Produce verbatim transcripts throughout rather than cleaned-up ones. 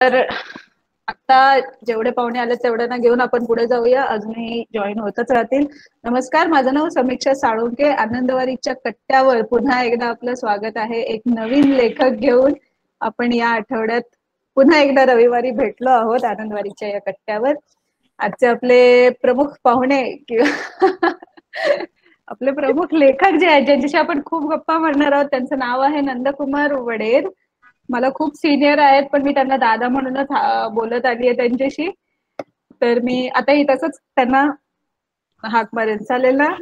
तर आता जेवढे पाहुणे आले तेवढ्यांना घेऊन आपण पुढे जाऊया, अजूनही जॉईन होतच राहतील. नमस्कार, माझं नाव समीक्षा साळुंके. आनंदवारीच्या कट्ट्यावर पुन्हा एकदा आपलं स्वागत आहे. एक नवीन लेखक घेऊन आपण या आठवड्यात पुन्हा एकदा रविवारी भेटलो आहोत आनंदवारीच्या या कट्ट्यावर. आजचे आपले प्रमुख पाहुणे किंवा आपले प्रमुख लेखक जे आहेत, ज्यांच्याशी आपण खूप गप्पा मारणार आहोत, त्यांचं नाव आहे नंदकुमार वडेर. मला खूप सिनियर आहेत, पण मी त्यांना दादा म्हणूनच बोलत आली आहे त्यांच्याशी. तर मी आताही तसंच त्यांना हाक मारेन, चालेल ना?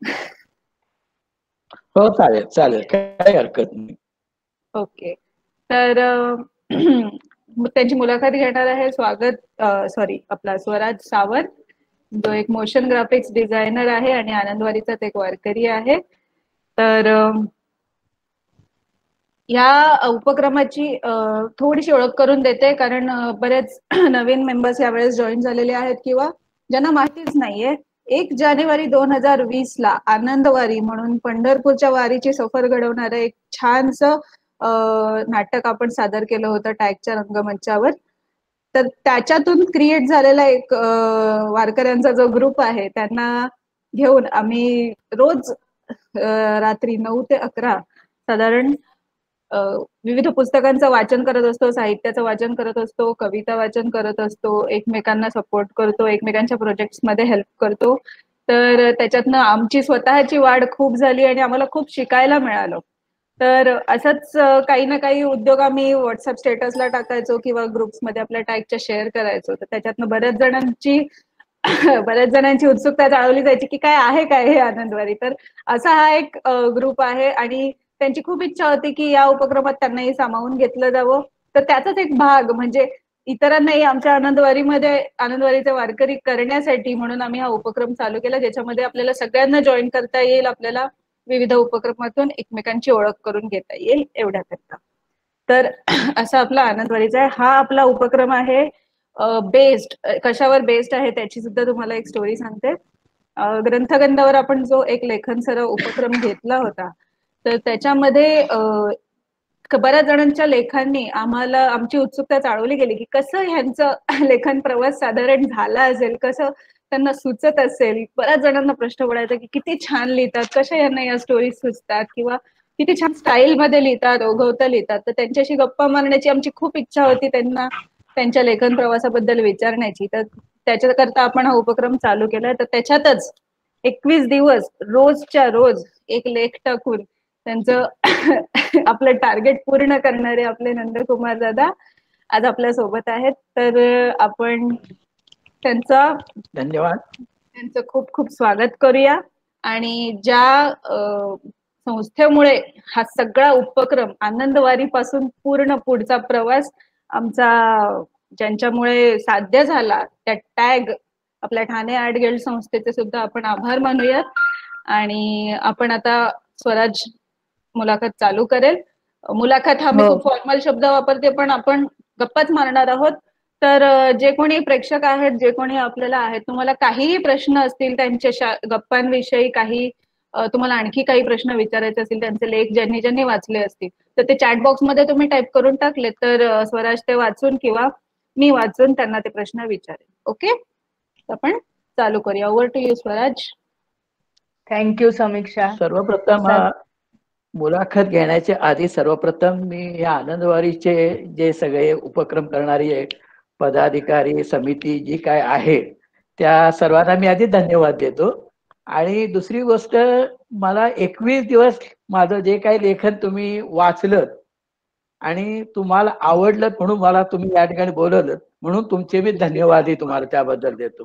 हो चालेल चालेल, काही हरकत नाही. ओके, तर त्यांची मुलाखत घेणार आहे स्वागत सॉरी आपला स्वराज सावंत, जो एक मोशन ग्राफिक्स डिझायनर आहे आणि आनंदवारीचाच एक वारकरी आहे. तर या उपक्रमाची थोडीशी ओळख करून देते, कारण बरेच नवीन मेंबर्स यावेळेस जॉईन झालेले आहेत किंवा ज्यांना माहितीच नाहीये. एक जानेवारी दोन हजार वीस ला आनंदवारी म्हणून पंढरपूरच्या वारीची सफर घडवणारं एक छानसं नाटक आपण सादर केलं होतं टॅगच्या रंगमंचावर. तर त्याच्यातून क्रिएट झालेला एक वारकऱ्यांचा जो ग्रुप आहे, त्यांना घेऊन आम्ही रोज रात्री नऊ ते अकरा साधारण विविध पुस्तकांचं वाचन करत असतो, साहित्याचं वाचन करत असतो, कविता वाचन करत असतो, एकमेकांना सपोर्ट करतो, एकमेकांच्या प्रोजेक्ट्स मध्ये हेल्प करतो. तर त्याच्यातनं आमची स्वतःची वाढ खूप झाली आणि आम्हाला खूप शिकायला मिळालं. तर असंच काही ना काही उद्योग आम्ही व्हॉट्सअप स्टेटसला टाकायचो किंवा ग्रुप्समध्ये आपल्या टॅगच्या शेअर करायचो. तर त्याच्यातनं बऱ्याच जणांची बऱ्याच जणांची उत्सुकता जाळवली जायची की काय आहे काय हे आनंदवारी. तर असा हा एक ग्रुप आहे आणि त्यांची खूप इच्छा होती की या उपक्रमात त्यांनाही सामावून घेतलं जावं. तर त्याचाच एक भाग म्हणजे इतरांनाही आमच्या आनंदवारीमध्ये आनंदवारीचे वारकरी करण्यासाठी म्हणून आम्ही हा उपक्रम चालू केला, ज्याच्यामध्ये आपल्याला सगळ्यांना जॉईन करता येईल, आपल्याला विविध उपक्रमातून एकमेकांची ओळख करून घेता येईल एवढ्याकरता. तर असा आपला आनंदवारीचा आहे. हा आपला उपक्रम आहे बेस्ड, कशावर बेस्ड आहे त्याची सुद्धा तुम्हाला एक स्टोरी सांगते. ग्रंथगंधावर आपण जो एक लेखन सराव उपक्रम घेतला होता, तर त्याच्यामध्ये बऱ्याच जणांच्या लेखांनी आम्हाला आमची उत्सुकता चाळवली गेली की कसं ह्यांचं लेखन प्रवास साधारण झाला असेल, कसं त्यांना सुचत असेल. बऱ्याच जणांना प्रश्न पडायचा की किती छान लिहितात, कशा यांना या स्टोरी सुचतात किंवा किती छान स्टाईल मध्ये लिहितात, ओघवता लिहितात. तर त्यांच्याशी गप्पा मारण्याची आमची खूप इच्छा होती, त्यांना त्यांच्या लेखन प्रवासाबद्दल विचारण्याची. तर त्याच्याकरता आपण हा उपक्रम चालू केलाय. तर त्याच्यातच एकवीस दिवस रोजच्या रोज एक लेख टाकून त्यांचं आपलं टार्गेट पूर्ण करणारे आपले नंदकुमार दादा आज आपल्या सोबत आहेत. तर आपण त्यांचा धन्यवाद त्यांचं खूप खूप स्वागत करूया. आणि ज्या संस्थेमुळे हा सगळा उपक्रम आनंदवारी पासून पूर्ण पुढचा प्रवास आमचा ज्यांच्यामुळे साध्य झाला, त्या टॅग आपल्या ठाणे आर्ट गिल्ड संस्थेचे सुद्धा आपण आभार मानूयात. आणि आपण आता स्वराज मुलाखत चालू करेल. मुलाखत हा मी खूप फॉर्मल शब्द वापरते, पण आपण गप्पाच मारणार आहोत. तर जे कोणी प्रेक्षक आहेत, जे कोणी आपल्याला आहेत, तुम्हाला काहीही प्रश्न असतील त्यांच्या गप्पांविषयी, काही तुम्हाला आणखी काही प्रश्न विचारायचे असतील, त्यांचे लेख ज्यांनी ज्यांनी वाचले असतील, तर ते चॅट बॉक्स मध्ये तुम्ही टाईप करून टाकले तर स्वराज ते वाचून किंवा मी वाचून त्यांना ते प्रश्न विचारेल. ओके, आपण चालू करूया. Over to you Swaraj. Thank you Sameeksha. सर्वप्रथम मुलाखत घेण्याच्या आधी सर्वप्रथम मी या आनंदवारीचे जे सगळे उपक्रम करणारी पदाधिकारी समिती जी काय आहे त्या सर्वांना मी आधी धन्यवाद देतो. आणि दुसरी गोष्ट, मला एकवीस दिवस माझं जे काही लेखन तुम्ही वाचलं आणि तुम्हाला आवडलं म्हणून मला तुम्ही या ठिकाणी बोलवलं, म्हणून तुमचे मी धन्यवादही तुम्हाला त्याबद्दल देतो.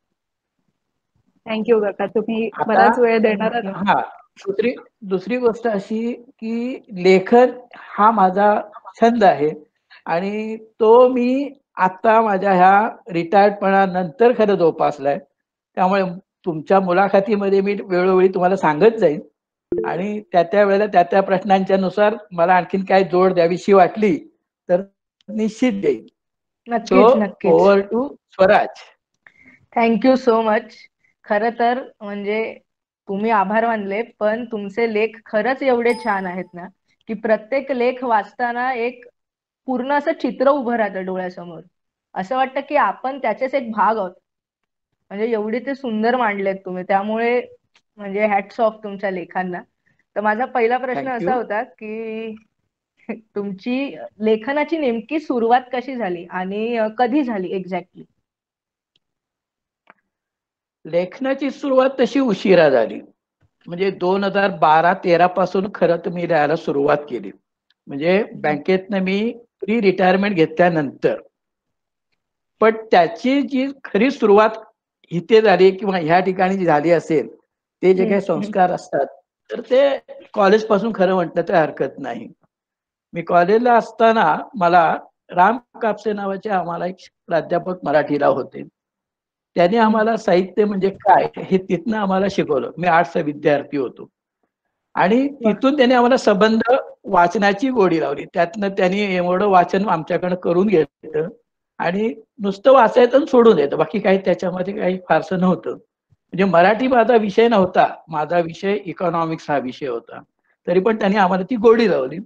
थँक्यू काका, तुम्ही बराच वेळ देणार. हा, दुसरी दुसरी गोष्ट अशी की लेखन हा माझा छंद आहे आणि तो मी आता माझ्या ह्या रिटायर्डपणानंतर खरं जोपासलाय. त्यामुळे तुमच्या मुलाखतीमध्ये मी वेळोवेळी तुम्हाला सांगत जाईन आणि त्या त्या वेळेला त्या त्या प्रश्नांच्या नुसार मला आणखीन काय जोड द्यावीशी वाटली तर निश्चित देईन. नक्कीच नक्कीच. Over to Swaraj. Thank you so much. खरं तर म्हणजे तुम्ही आभार मानले, पण तुमचे लेख खरंच एवढे छान आहेत ना की प्रत्येक लेख वाचताना एक पूर्ण असं चित्र उभं राहतं डोळ्यासमोर. असं वाटतं की आपण त्याचेच एक भाग आहोत. म्हणजे एवढे ते सुंदर मांडलेत तुम्ही, त्यामुळे म्हणजे हॅट्स ऑफ तुमच्या लेखांना. तर माझा पहिला प्रश्न थँक्यू. असा होता की तुमची लेखनाची नेमकी सुरुवात कशी झाली आणि कधी झाली एक्झॅक्टली? लेखनाची सुरुवात तशी उशिरा झाली. म्हणजे दोन हजार बारा तेरा पासून खरं तर मी लिहायला सुरुवात केली. म्हणजे बँकेतनं मी प्री रिटायरमेंट घेतल्यानंतर. पण त्याची जी खरी सुरुवात इथे झाली किंवा ह्या ठिकाणी जी झाली असेल, ते जे काही संस्कार असतात तर ते कॉलेज पासून खरं म्हटलं तर हरकत नाही. मी कॉलेजला असताना मला राम कापसे नावाचे आम्हाला एक प्राध्यापक मराठीला होते. त्यांनी आम्हाला साहित्य म्हणजे काय हे तिथनं आम्हाला शिकवलं. मी आर्ट्सचा विद्यार्थी होतो आणि तिथून त्यांनी आम्हाला संबंध वाचनाची गोडी लावली. त्यातनं त्यांनी एवढं वाचन आमच्याकडे करून घेतलं आणि नुसतं वाचायचं सोडून द्यायचं, बाकी काही त्याच्यामध्ये काही फारसं नव्हतं. म्हणजे मराठी माझा विषय नव्हता, माझा विषय इकॉनॉमिक्स हा विषय होता. तरी पण त्यांनी आम्हाला ती गोडी लावली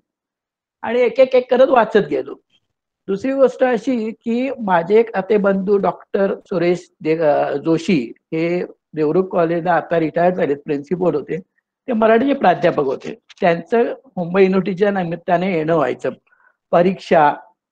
आणि एक एक एक करत वाचत गेलो. दुसरी गोष्ट अशी की माझे एक अते बंधू डॉक्टर सुरेश जोशी हे देवरुख कॉलेजला आता रिटायर झालेत, प्रिन्सिपल होते. ते मराठीचे प्राध्यापक होते. त्यांचं मुंबई युनिव्हर्सिटीच्या निमित्ताने येणं व्हायचं. परीक्षा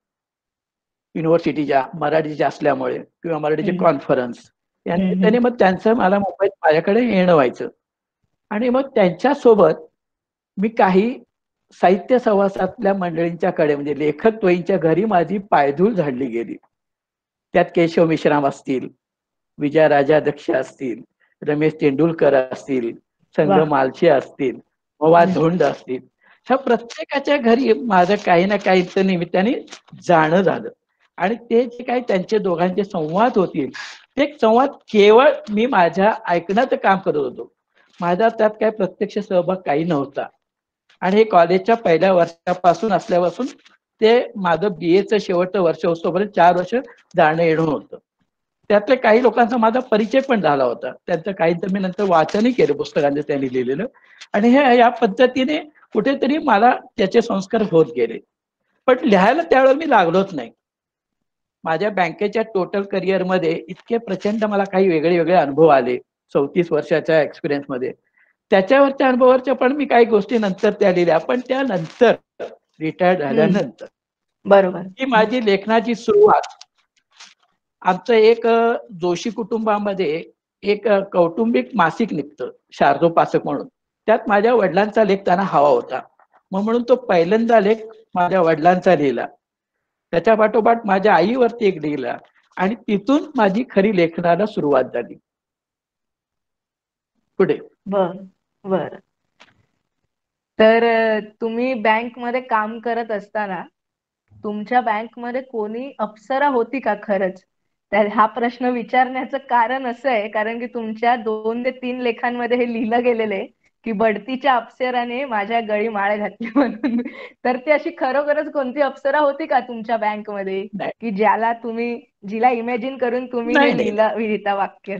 युनिव्हर्सिटीच्या मराठीच्या असल्यामुळे किंवा मराठीचे कॉन्फरन्स त्याने मग त्यांचं मला मुंबईत माझ्याकडे येणं व्हायचं. आणि मग त्यांच्यासोबत मी काही साहित्य सहवासातल्या मंडळींच्याकडे म्हणजे लेखक द्वयींच्या घरी माझी पायधूळ झाडली गेली. त्यात केशव मिश्राम असतील, विजय राजाध्यक्ष असतील, रमेश तेंडुलकर असतील, संग मालशे असतील, मवा धोंड असतील, ह्या प्रत्येकाच्या घरी माझं काही ना काही निमित्ताने जाणं झालं. आणि ते जे काही त्यांचे दोघांचे संवाद होतील ते संवाद केवळ मी माझ्या ऐकण्याचं काम करत होतो. माझा त्यात काही प्रत्यक्ष सहभाग काही नव्हता. आणि हे कॉलेजच्या पहिल्या वर्षापासून असल्यापासून ते माझं बीएचं शेवटचं वर्ष होतोपर्यंत चार वर्ष जाणं येणं होतं. त्यातल्या काही लोकांचा माझा परिचय पण झाला होता. त्यांचं काहीतरी मी नंतर वाचनही केलं पुस्तकांचं त्यांनी लिहिलेलं. आणि हे या पद्धतीने कुठेतरी मला त्याचे संस्कार होत गेले. पण लिहायला त्यावेळेला मी लागलोच नाही. माझ्या बँकेच्या टोटल करिअरमध्ये इतके प्रचंड मला काही वेगळे वेगळे अनुभव आले चौतीस वर्षाच्या एक्सपिरियन्स मध्ये. त्याच्यावरच्या अनुभवावरच्या पण मी काही गोष्टी नंतर त्या लिहिल्या, पण त्यानंतर रिटायर झाल्यानंतर बरोबर ही माझी लेखनाची सुरुवात. आमचं एक जोशी कुटुंबामध्ये एक कौटुंबिक मासिक निघतं शार्दोपासक म्हणून. त्यात माझ्या वडिलांचा लेख त्यांना हवा होता, मग म्हणून तो पहिल्यांदा लेख माझ्या वडिलांचा लिहिला. त्याच्या पाठोपाठ माझ्या आईवरती एक लिहिला आणि तिथून माझी खरी लेखनाला सुरुवात झाली. पुढे बर बर तर तुम्ही बँक मध्ये काम करत असताना तुमच्या बँक मध्ये कोणी अप्सरा होती का खरंच? तर हा प्रश्न विचारण्याचं कारण असं आहे कारण की तुमच्या दोन ते तीन लेखांमध्ये हे लिहिलं गेलेलं आहे की बढतीच्या अप्सराने माझ्या गळी माळ घातली म्हणून. तर ती अशी खरोखरच कोणती अप्सरा होती का तुमच्या बँक मध्ये की ज्याला तुम्ही जिला इमॅजिन करून तुम्ही हे लिहिलं लिहिता वाक्य?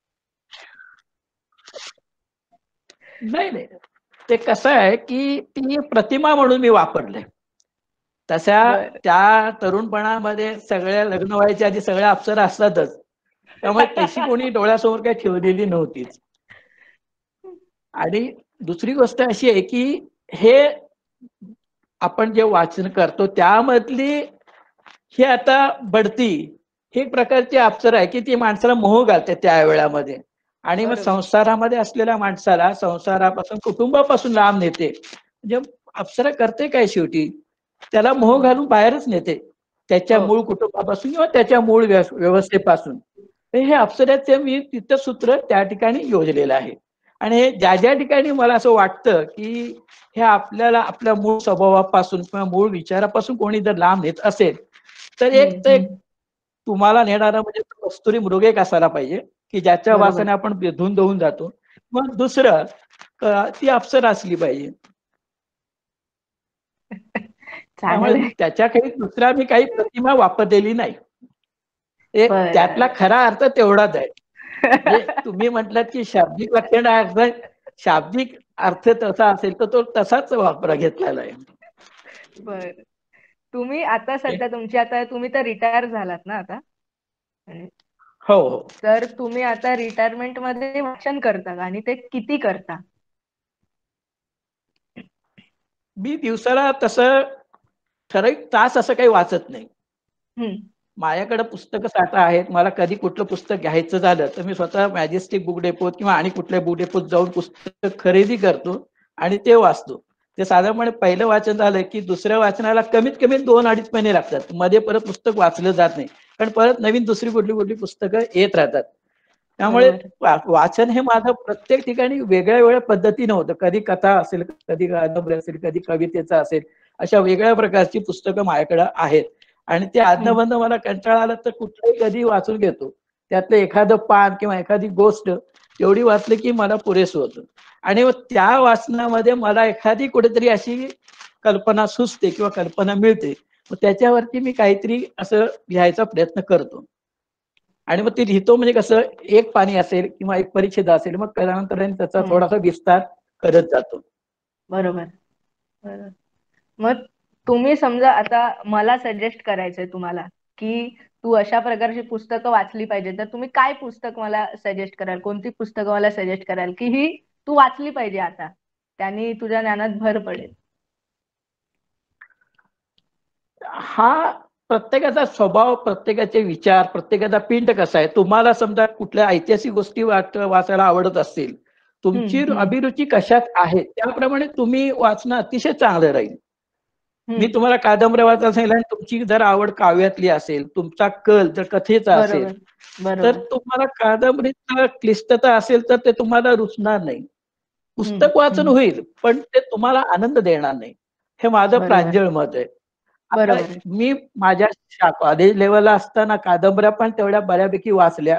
नाही नाही, ते कसं आहे की ती प्रतिमा म्हणून मी वापरले. तशा त्या तरुणपणामध्ये सगळ्या लग्न व्हायच्या आधी सगळ्या अप्सरा असतातच, त्यामुळे तशी कोणी डोळ्यासमोर काही ठेवलेली नव्हतीच. आणि दुसरी गोष्ट अशी आहे की हे आपण जे वाचन करतो त्यामधली ही आता बढती ही एक प्रकारची अप्सरा आहे की ती माणसाला मोह घालते त्या वेळामध्ये. आणि मग संसारामध्ये असलेल्या माणसाला संसारापासून कुटुंबापासून लांब नेते. म्हणजे अप्सरा करते काय शेवटी, त्याला मोह घालून बाहेरच नेते त्याच्या मूळ कुटुंबापासून किंवा त्याच्या मूळ व्यवस्थेपासून. हे अप्सरेचे मी तिथं सूत्र त्या ठिकाणी योजलेलं आहे. आणि ज्या ज्या ठिकाणी मला असं वाटतं की हे आपल्याला आपल्या मूळ स्वभावापासून किंवा मूळ विचारापासून कोणी जर लांब नेत असेल तर एक तर तुम्हाला नेणारा म्हणजे कस्तुरी मृग असायला पाहिजे की ज्याच्या वासाने आपण धुंद होऊन जातो. मग दुसरं ती अप्सरा असली पाहिजे. त्यामुळे त्याच्या काही दुसऱ्या मी काही प्रतिमा वापरलेली नाही. एक त्यातला खरा अर्थ तेवढाच आहे. म्हणजे तुम्ही म्हटलात की शाब्दिक लक्षण अर्थ, शाब्दिक अर्थ तसा असेल तर तो तसाच वापरा घेतलेला आहे. बर तुम्ही आता सध्या तुमची आता तुम्ही तर रिटायर झालात ना आता, हो हो. तर तुम्ही आता रिटायरमेंट मध्ये वाचन करता आणि ते किती करता? मी दिवसाला तसं ठराविक तास असं काही वाचत नाही. हम्म. माझ्याकडे पुस्तकं साठा आहेत. मला कधी कुठलं पुस्तक घ्यायचं झालं तर मी स्वतः मॅजेस्टिक बुक डेपोत किंवा आणि कुठल्या बुक डेपोत जाऊन पुस्तक खरेदी करतो आणि ते वाचतो. ते साधारणपणे पहिलं वाचन झालं की दुसऱ्या वाचनाला कमीत कमी दोन अडीच महिने लागतात. मध्ये परत पुस्तक वाचलं जात नाही, कारण परत नवीन दुसरी कुठली कुठली पुस्तकं येत राहतात. त्यामुळे वाचन हे माझं प्रत्येक ठिकाणी वेगळ्या वेगळ्या पद्धतीने होतं. कधी कथा असेल, कधी कादंबरी असेल, कधी कवितेचा असेल, अशा वेगळ्या प्रकारची पुस्तकं माझ्याकडे आहेत. आणि ते आदनबंद मला कंटाळा आला तर कुठलंही कधी वाचून घेतो. त्यातलं एखादं पान किंवा एखादी गोष्ट एवढी वाचली की मला पुरेसं होतं. आणि मग त्या वाचनामध्ये मला एखादी कुठेतरी अशी कल्पना सुचते किंवा कल्पना मिळते, मग त्याच्यावरती मी काहीतरी असं लिहायचा प्रयत्न करतो. आणि मग ते लिहितो म्हणजे कसं, एक पानी असेल किंवा एक परिच्छेद असेल, मग त्यानंतर त्याचा थोडासा विस्तार करत जातो. बरोबर बरोबर. मग तुम्ही समजा आता मला सजेस्ट करायचंय तुम्हाला की तू अशा प्रकारची पुस्तकं वाचली पाहिजे, तर तुम्ही काय पुस्तक मला सजेस्ट कराल? कोणती पुस्तकं मला सजेस्ट कराल की ही तू वाचली पाहिजे आता, त्यांनी तुझ्या ज्ञानात भर पडेल? हा प्रत्येकाचा स्वभाव, प्रत्येकाचे विचार, प्रत्येकाचा पिंड कसा आहे. तुम्हाला समजा कुठल्या ऐतिहासिक गोष्टी वाचायला आवडत असतील, तुमची अभिरुची कशात आहे त्याप्रमाणे तुम्ही वाचणं अतिशय चांगलं राहील. मी तुम्हाला कादंबरी वाचायला सांगितलं आणि तुमची जर आवड काव्यातली असेल, तुमचा कल जर कथेचा असेल, तर तुम्हाला कादंबरीचा क्लिष्टता असेल तर ते तुम्हाला रुचणार नाही. पुस्तक वाचन होईल पण ते तुम्हाला आनंद देणार नाही, हे माझं प्रांजळ मत आहे. आता मी माझ्या कॉलेज लेवलला असताना कादंबऱ्या पण तेवढ्या बऱ्यापैकी वाचल्या.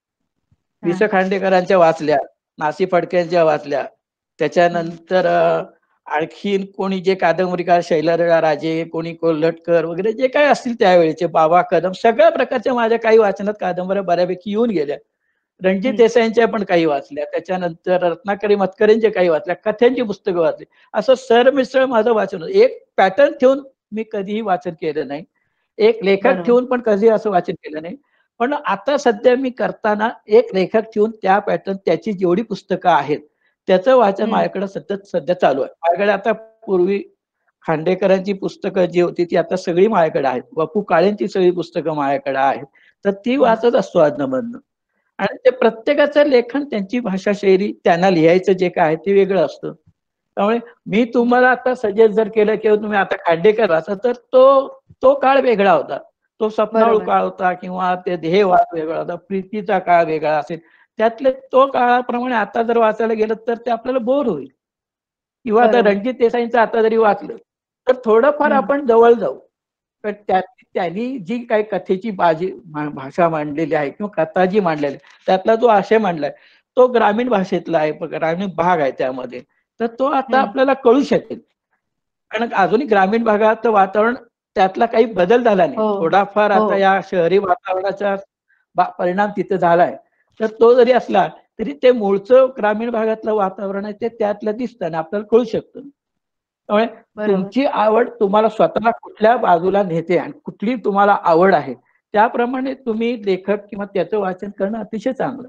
वि स खांडेकरांच्या वाचल्या, नासी फडक्यांच्या वाचल्या. त्याच्यानंतर आणखीन कोणी जे कादंबरीकार, शैलेंद्र राजे, कोणी कोल्हटकर वगैरे जे काही असतील त्यावेळेचे, बाबा कदम, सगळ्या प्रकारच्या माझ्या काही वाचनात कादंबऱ्या बऱ्यापैकी येऊन गेल्या. रणजित देसाईंच्या पण काही वाचल्या, त्याच्यानंतर रत्नाकरी मतकरींच्या काही वाचल्या, कथांची पुस्तकं वाचली. असं सरमिसळ माझं वाचन होतं. एक पॅटर्न ठेवून मी कधीही वाचन केलं नाही, एक लेखक ठेवून पण कधी असं वाचन केलं नाही. पण आता सध्या मी करताना एक लेखक ठेवून त्या पॅटर्न, त्याची जेवढी पुस्तकं आहेत त्याचं वाचन माझ्याकडे सतत सध्या चालू आहे. माझ्याकडे आता पूर्वी खांडेकरांची पुस्तकं जी होती ती आता सगळी माझ्याकडे आहेत. वपू काळेंची सगळी पुस्तकं माझ्याकडे आहेत, तर ती वाचत असतो अधनमधनं. आणि ते प्रत्येकाचं लेखन, त्यांची भाषा शैली, त्यांना लिहायचं जे काय आहे ते वेगळं असतं. त्यामुळे मी तुम्हाला आता सजेस्ट जर केलं किंवा तुम्ही आता खांडेकर वाचा, तर तो तो काळ वेगळा होता, तो स्वप्नाळू काळ होता किंवा ते ध्येयवाद वेगळा होता, प्रीतीचा काळ वेगळा असेल. त्यातले तो काळाप्रमाणे आता जर वाचायला गेलं तर ते आपल्याला बोर होईल. किंवा आता रणजित देसाईंचं आता जरी वाचलं तर थोडंफार आपण जवळ जाऊ. पण त्यात त्यांनी जी काही कथेची बाजी भाषा मांडलेली आहे किंवा कथा जी मांडलेली आहे, त्यातला जो आशय मांडलाय तो ग्रामीण भाषेतला आहे, ग्रामीण भाग आहे त्यामध्ये, तर तो आता आपल्याला कळू शकेल. कारण अजूनही ग्रामीण भागात वातावरण त्यातला काही बदल झाला नाही. थोडाफार आता या शहरी वातावरणाचा परिणाम तिथे झालाय, तर तो जरी असला तरी ते मूळचं ग्रामीण भागातलं वातावरण आहे ते त्यातलं दिसतं आणि आपल्याला कळू शकतं. त्यामुळे तुमची आवड तुम्हाला स्वतःला कुठल्या बाजूला नेते आणि कुठली तुम्हाला आवड आहे त्याप्रमाणे तुम्ही लेखक किंवा त्याचं वाचन करणं अतिशय चांगलं.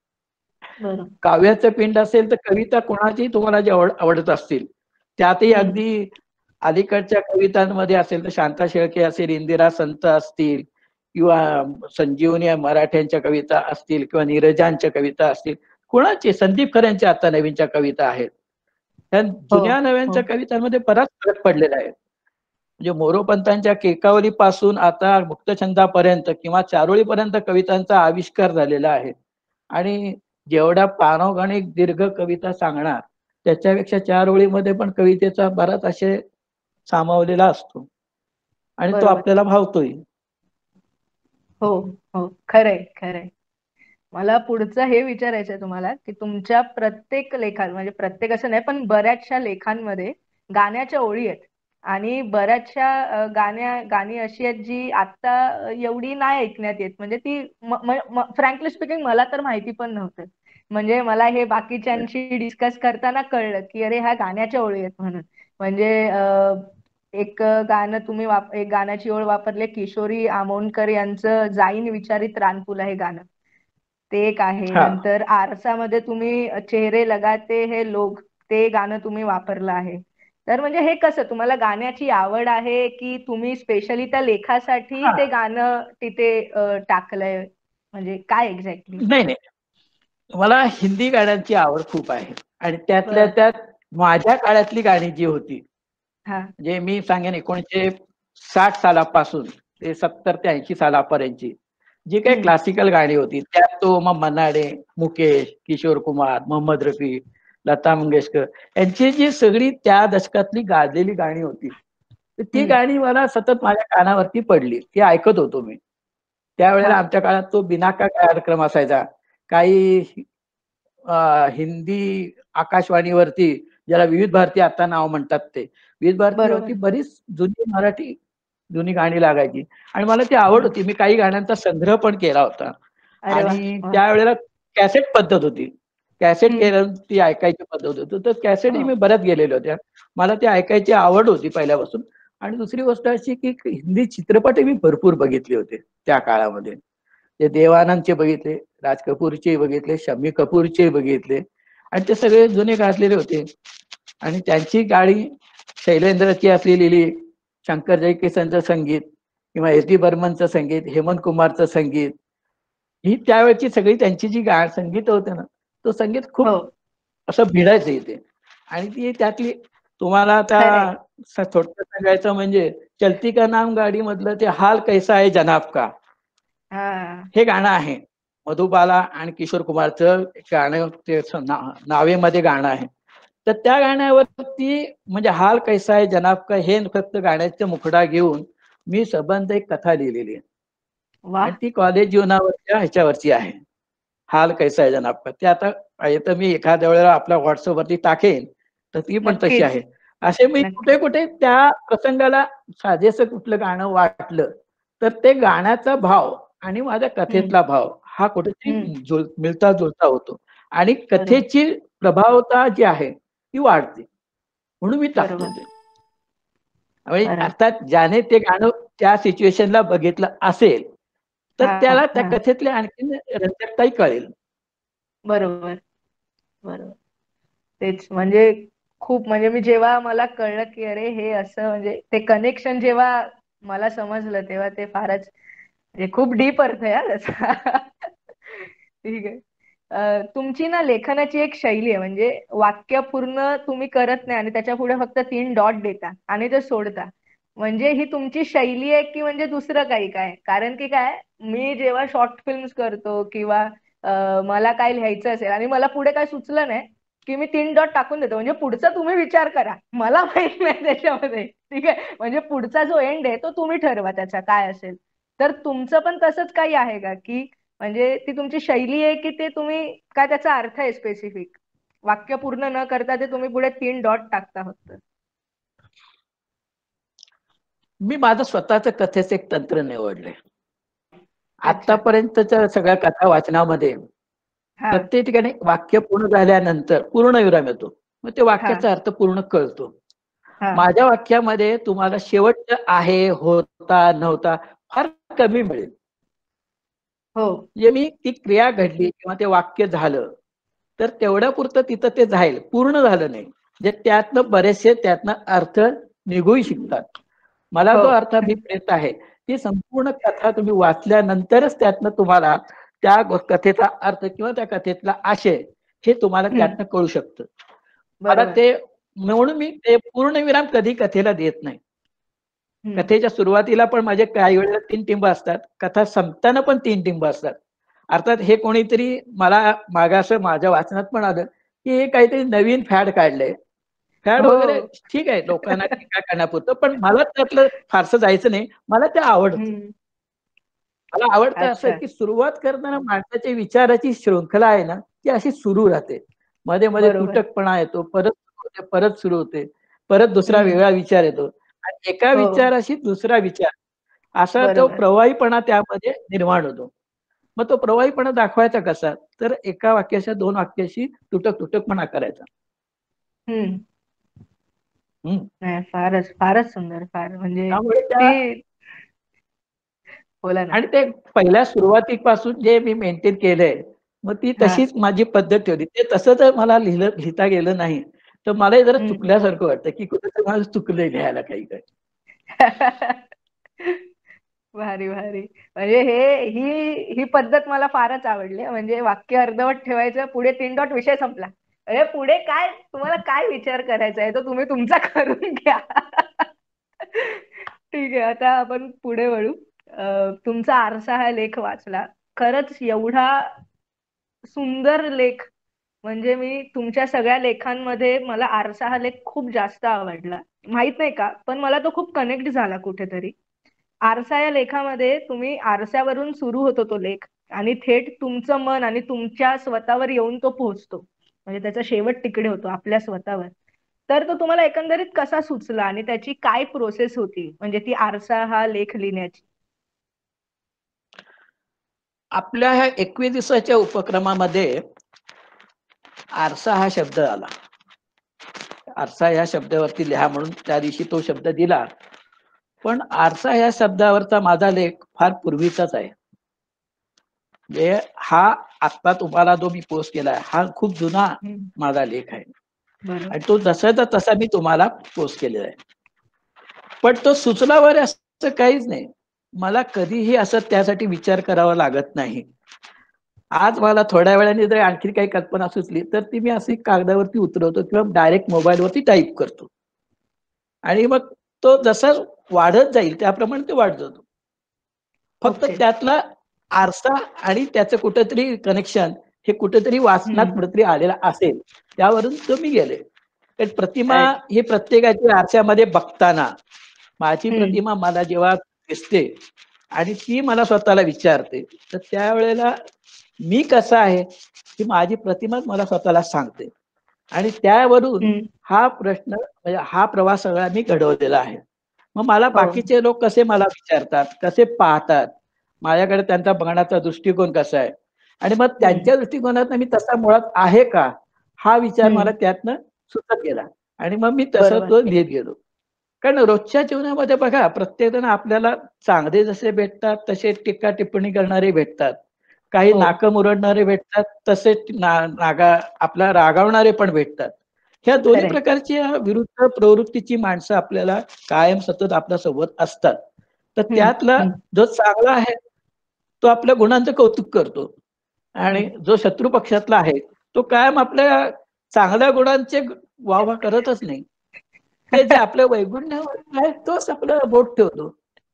काव्याचं पिंड असेल तर कविता कोणाची तुम्हाला जे आवडत असतील, त्यातही अगदी अलीकडच्या कवितांमध्ये असेल तर शांता शेळके असेल, इंदिरा संत असतील किंवा संजीवनी मराठ्यांच्या कविता असतील किंवा नीरजांच्या कविता असतील, कोणाचे, संदीप खऱ्यांच्या आता नवीनच्या कविता आहेत. त्या जुन्या नव्यांच्या कवितांमध्ये बराच फरक पडलेला आहे. म्हणजे मोरोपंतांच्या केकावली पासून आता मुक्तछंदापर्यंत किंवा चारोळीपर्यंत कवितांचा आविष्कार झालेला आहे. आणि जेवढ्या पानोगणिक दीर्घ कविता सांगणार त्याच्यापेक्षा चार ओळीमध्ये पण कवितेचा बराच आशय सामावलेला असतो आणि तो आपल्याला भावतोय. हो हो, खरंय खरंय. मला पुढचं हे विचारायचंय तुम्हाला की तुमच्या प्रत्येक लेखात, म्हणजे प्रत्येक असं नाही पण बऱ्याचशा लेखांमध्ये गाण्याच्या ओळी आहेत आणि बऱ्याचशा गाण्या गाणी अशी आहेत जी आता एवढी नाही ऐकण्यात येत. म्हणजे ती फ्रँकली स्पीकिंग मला तर माहिती पण नव्हतं. म्हणजे मला हे बाकीच्यांशी डिस्कस करताना कळलं की अरे ह्या गाण्याच्या ओळी आहेत म्हणून. म्हणजे एक गाणं तुम्ही वाप एक गाण्याची ओळ वापरले, किशोरी आमोणकर यांचं जाईन विचारित रानफुला हे गाणं, ते एक आहे. हा नंतर आरसामध्ये तुम्ही चेहरे लगाते हे लोग, ते गाणं तुम्ही वापरलं आहे. तर म्हणजे हे कसं, तुम्हाला गाण्याची आवड आहे की तुम्ही स्पेशली त्या लेखासाठी हा ते गाणं तिथे अ, टाकलंय, म्हणजे काय एक्झॅक्टली? नाही नाही, मला हिंदी गाण्यांची आवड खूप आहे आणि त्यातल्या बर. त्यात माझ्या काळातली गाणी जी होती, हा. म्हणजे मी सांगेन एकोणीसशे साठ सालापासून ते सत्तर ते ऐंशी सालापर्यंतची जी काही हम्म. क्लासिकल गाणी होती, त्यात तो मग मन्नाडे, मुकेश, किशोर कुमार, मोहम्मद रफी, लता मंगेशकर यांची जी सगळी त्या दशकातली गाजलेली गाणी होती, तर ती हम्म. गाणी मला सतत माझ्या कानावरती पडली, ती ऐकत होतो मी. त्यावेळेला हा. आमच्या काळात तो बिनाका कार्यक्रम असायचा. काही अ, हिंदी आकाशवाणीवरती, ज्याला विविध भारती आता नाव म्हणतात, ते विविध भारतीवरती बरोबर. बरीच जुनी मराठी जुनी गाणी लागायची आणि मला ती आवड हम्म. होती. मी काही गाण्यांचा संग्रह पण केला होता अरे वा आणि वा. त्यावेळेला कॅसेट पद्धत होती. कॅसेट हम्म. केलं ती ऐकायची पद्धत होती. तर कॅसेटही हो. मी बऱ्याच गेलेल्या होत्या. मला ते ऐकायची आवड होती पहिल्यापासून. आणि दुसरी गोष्ट अशी की हिंदी चित्रपटही मी भरपूर बघितले होते त्या काळामध्ये. ते देवानंदचे बघितले, राज कपूरचे बघितले, शम्मी कपूरचे बघितले आणि ते सगळे जुने गाजलेले होते. आणि त्यांची गाणी शैलेंद्रची असलेली, शंकर जयकिसनचं संगीत किंवा एस डी बर्मनचं संगीत, हेमंत कुमारचं संगीत, ही त्यावेळची सगळी त्यांची जी गा संगीत होतं ना, तो संगीत हो. खूप असं भिडायचं इथे. आणि ती त्यातली तुम्हाला खरंय. आता थोडक्यात सांगायचं म्हणजे चलती का नाम गाडी मधलं ते हाल कैसा आहे जनाब का, हा. हे गाणं आहे. मधुबाला आणि किशोर कुमारचं गाणं, ते नावेमध्ये गाणं आहे. तर त्या गाण्यावरती म्हणजे हाल कैसा आहे जनाब का हे फक्त गाण्याचा मुखडा घेऊन मी सबंध एक कथा लिहिलेली आहे वा. आणि ती कॉलेज जीवनावरच्या ह्याच्यावरची आहे. हाल कैसा आहे जनाब का, ते आता तर मी एखाद्या वेळेला आपल्या व्हॉट्सअपवरती टाकेन, तर ती पण तशी नक्कीच. आहे. असे मी नक्की. कुठे कुठे त्या प्रसंगाला साजेसं कुठलं गाणं वाटलं तर ते गाण्याचा भाव आणि माझ्या हम्म. कथेतला भाव हा हम्म. कुठेतरी जुळ मिळता जुळता होतो आणि बरोबर. कथेची प्रभावता जी आहे ती वाढते, म्हणून मी टाकतो बरोबर. ते. म्हणजे बरोबर. अर्थात ज्याने ते गाणं त्या सिच्युएशनला बघितलं असेल तर हा. त्याला त्या हा. कथेतले आणखीन रंजकताही कळेल. बरोबर. बरोबर. तेच म्हणजे खूप, म्हणजे मी जेव्हा मला कळलं की अरे हे असं, म्हणजे ते कनेक्शन जेव्हा मला समजलं, तेव्हा ते फारच म्हणजे खूप डीप अर्थ आहे हा त्याचा. ठीक आहे. अ, तुमची ना लेखनाची एक शैली आहे, म्हणजे वाक्य पूर्ण तुम्ही करत नाही आणि त्याच्या पुढे फक्त तीन डॉट देता आणि ते सोडता. म्हणजे ही तुमची शैली आहे की म्हणजे दुसरं काही काय? कारण की काय, मी जेव्हा शॉर्ट फिल्म्स करतो किंवा अ, मला काय लिहायचं असेल आणि मला पुढे काय सुचलं नाही की मी तीन डॉट टाकून देतो, म्हणजे पुढचा तुम्ही विचार करा, मला माहित नाही त्याच्यामध्ये. ठीक आहे, म्हणजे पुढचा जो एंड आहे तो तुम्ही ठरवा त्याचा काय असेल. तर तुमचं पण तसंच काही आहे का, की म्हणजे ती तुमची शैली आहे की ते तुम्ही काय त्याचा अर्थ आहे स्पेसिफिक, वाक्य पूर्ण न करता ते तुम्ही पुढे तीन डॉट टाकता फक्त? मी माझं स्वतःच कथेचं एक तंत्र निवडलंय. अच्छा. आतापर्यंतच्या सगळ्या कथा वाचनामध्ये हा. प्रत्येक ठिकाणी वाक्य पूर्ण झाल्यानंतर पूर्णविराम येतो, मग ते हा. वाक्याचा अर्थ पूर्ण कळतो. हा. माझ्या वाक्यामध्ये तुम्हाला शेवटचं आहे, होता, नव्हता फार कमी मिळेल. हो. म्हणजे मी ती क्रिया घडली किंवा ते वाक्य झालं तर तेवढ्या पुरतं तिथं ते जाईल, पूर्ण झालं नाही. म्हणजे त्यातनं बरेचसे त्यातनं अर्थ निघूही शिकतात. मला हो. जो अर्थ अभिप्रेत आहे ती संपूर्ण कथा तुम्ही वाचल्यानंतरच त्यातनं तुम्हाला त्या कथेचा अर्थ किंवा त्या कथेतला आशय हे तुम्हाला हम्म. त्यातनं कळू शकतं. मला बरोबर. ते म्हणून मी ते पूर्णविराम कधी कथेला देत नाही. हम्म. कथेच्या सुरुवातीला पण माझे काही वेळेला तीन टिंब असतात, कथा संपताना पण तीन टिंब असतात. अर्थात हे कोणीतरी मला मागासं माझ्या वाचनात पण आलं की हे काहीतरी नवीन फॅड काढलंय. फॅड वगैरे हो. ठीक आहे, लोकांना टीका करण्यापुरतं, पण मला त्यातलं फारसं जायचं नाही. मला ते आवडतं. हम्म. मला आवडतं असं अच्छा. की सुरुवात करताना माणसाच्या विचाराची शृंखला आहे ना, ती अशी सुरू राहते. मध्ये मध्ये बरोबर. तुटकपणा येतो, परत सुरू होते, परत सुरू होते, परत दुसरा हम्म. वेगळा विचार येतो आणि एका हो. विचाराशी दुसरा विचार असा तो बरोबर. प्रवाहीपणा त्यामध्ये निर्माण होतो. मग तो प्रवाहीपणा दाखवायचा कसा, तर एका वाक्याच्या दोन वाक्याशी तुटक तुटकपणा करायचा. हम्म. हम्म. नाही, फारच फारच सुंदर. फार म्हणजे त्यामुळे त्या ती बोला ना. आणि ते पहिल्या सुरुवातीपासून जे मी मेंटेन केलंय, मग ती हा. तशीच माझी पद्धत ठेवली. ते तसं जर मला लिहिलं लिहिता गेलं नाही, तर मलाही जरा हम्म. चुकल्यासारखं वाटतं, की कुठेतरी मला चुकलंय लिहायला काही काही. भारी भारी. म्हणजे हे ही ही पद्धत मला फारच आवडली. म्हणजे वाक्य अर्धवट ठेवायचं, पुढे तीन डॉट, विषय संपला. अरे पुढे काय तुम्हाला काय विचार करायचा आहे तो तुम्ही तुमचा करून घ्या. ठीक आहे, आता आपण पुढे वळू. अं, तुमचा आरसा हा लेख वाचला. खरंच एवढा सुंदर लेख, म्हणजे मी तुमच्या सगळ्या लेखांमध्ये मला आरसा हा लेख खूप जास्त आवडला. माहित नाही का, पण मला तो खूप कनेक्ट झाला कुठेतरी. आरसा या लेखामध्ये तुम्ही आरशावरून सुरू होतो तो लेख, आणि थेट तुमचं मन आणि तुमच्या स्वतःवर येऊन तो पोहोचतो. म्हणजे त्याचा शेवट तिकडे होतो, आपल्या स्वतःवर. तर तो तुम्हाला एकंदरीत कसा सुचला आणि त्याची काय प्रोसेस होती, म्हणजे ती आरसा हा लेख लिहिण्याची? आपल्या ह्या एकवीस दिवसाच्या उपक्रमामध्ये आरसा हा शब्द आला. आरसा या शब्दावरती लिहा म्हणून त्या दिवशी तो शब्द दिला. पण आरसा या शब्दावरचा माझा लेख फार पूर्वीचाच आहे. म्हणजे हा आत्ता तुम्हाला जो मी पोस्ट केलाय हा खूप जुना हम्म. माझा लेख आहे. बरोबर. आणि तो जसाचा तसा मी तुम्हाला पोस्ट केलेला आहे. पण तो सुचलावर असं काहीच नाही. मला कधीही असं त्यासाठी विचार करावा लागत नाही. आज मला थोड्या वेळाने जर आणखी काही कल्पना सुचली तर ती मी अशी कागदावरती उतरवतो किंवा डायरेक्ट मोबाईलवरती टाईप करतो. आणि मग तो जसा वाढत जाईल त्याप्रमाणे ते वाढत जातो. फक्त ओके. त्यातला आरसा आणि त्याचं कुठेतरी कनेक्शन हे कुठेतरी वाचनात हम्म. कुठेतरी आलेला असेल, त्यावरून तो मी गेले. तर प्रतिमा Right. ही प्रत्येकाची आरशामध्ये बघताना माझी हम्म. प्रतिमा मला जेव्हा दिसते आणि ती मला स्वतःला विचारते, तर त्यावेळेला मी कसा आहे ही माझी प्रतिमाच मला स्वतःला सांगते. आणि त्यावरून हम्म. हा प्रश्न म्हणजे हा प्रवास सगळा मी घडवलेला आहे. मग मला हो. बाकीचे लोक कसे मला विचारतात, कसे पाहतात, माझ्याकडे त्यांचा बघण्याचा दृष्टिकोन कसा आहे आणि मग हम्म. त्यांच्या दृष्टिकोनातनं मी तसा मुळात आहे का, हा विचार मला हम्म. त्यातनं सुचत गेला आणि मग मी तसं बरोबर. तो लिहित गेलो. कारण रोजच्या जीवनामध्ये बघा प्रत्येक जण आपल्याला चांगले जसे भेटतात तसे टीका टिप्पणी करणारे भेटतात. काही हो. नाकं मुरडणारे भेटतात, तसे ना नागा आपला रागावणारे पण भेटतात. ह्या दोन्ही खरंय. प्रकारची विरुद्ध प्रवृत्तीची माणसं आपल्याला कायम सतत आपल्या सोबत असतात. तर हम्म. त्यातला हम्म. जो चांगला आहे तो आपल्या गुणांचं कौतुक करतो आणि हम्म. जो शत्रू पक्षातला आहे तो कायम आपल्या चांगल्या गुणांचे वाहवा करतच नाही. ते जे आपल्या वैगुण्यावर आहे तोच आपलं बोट ठेवतो.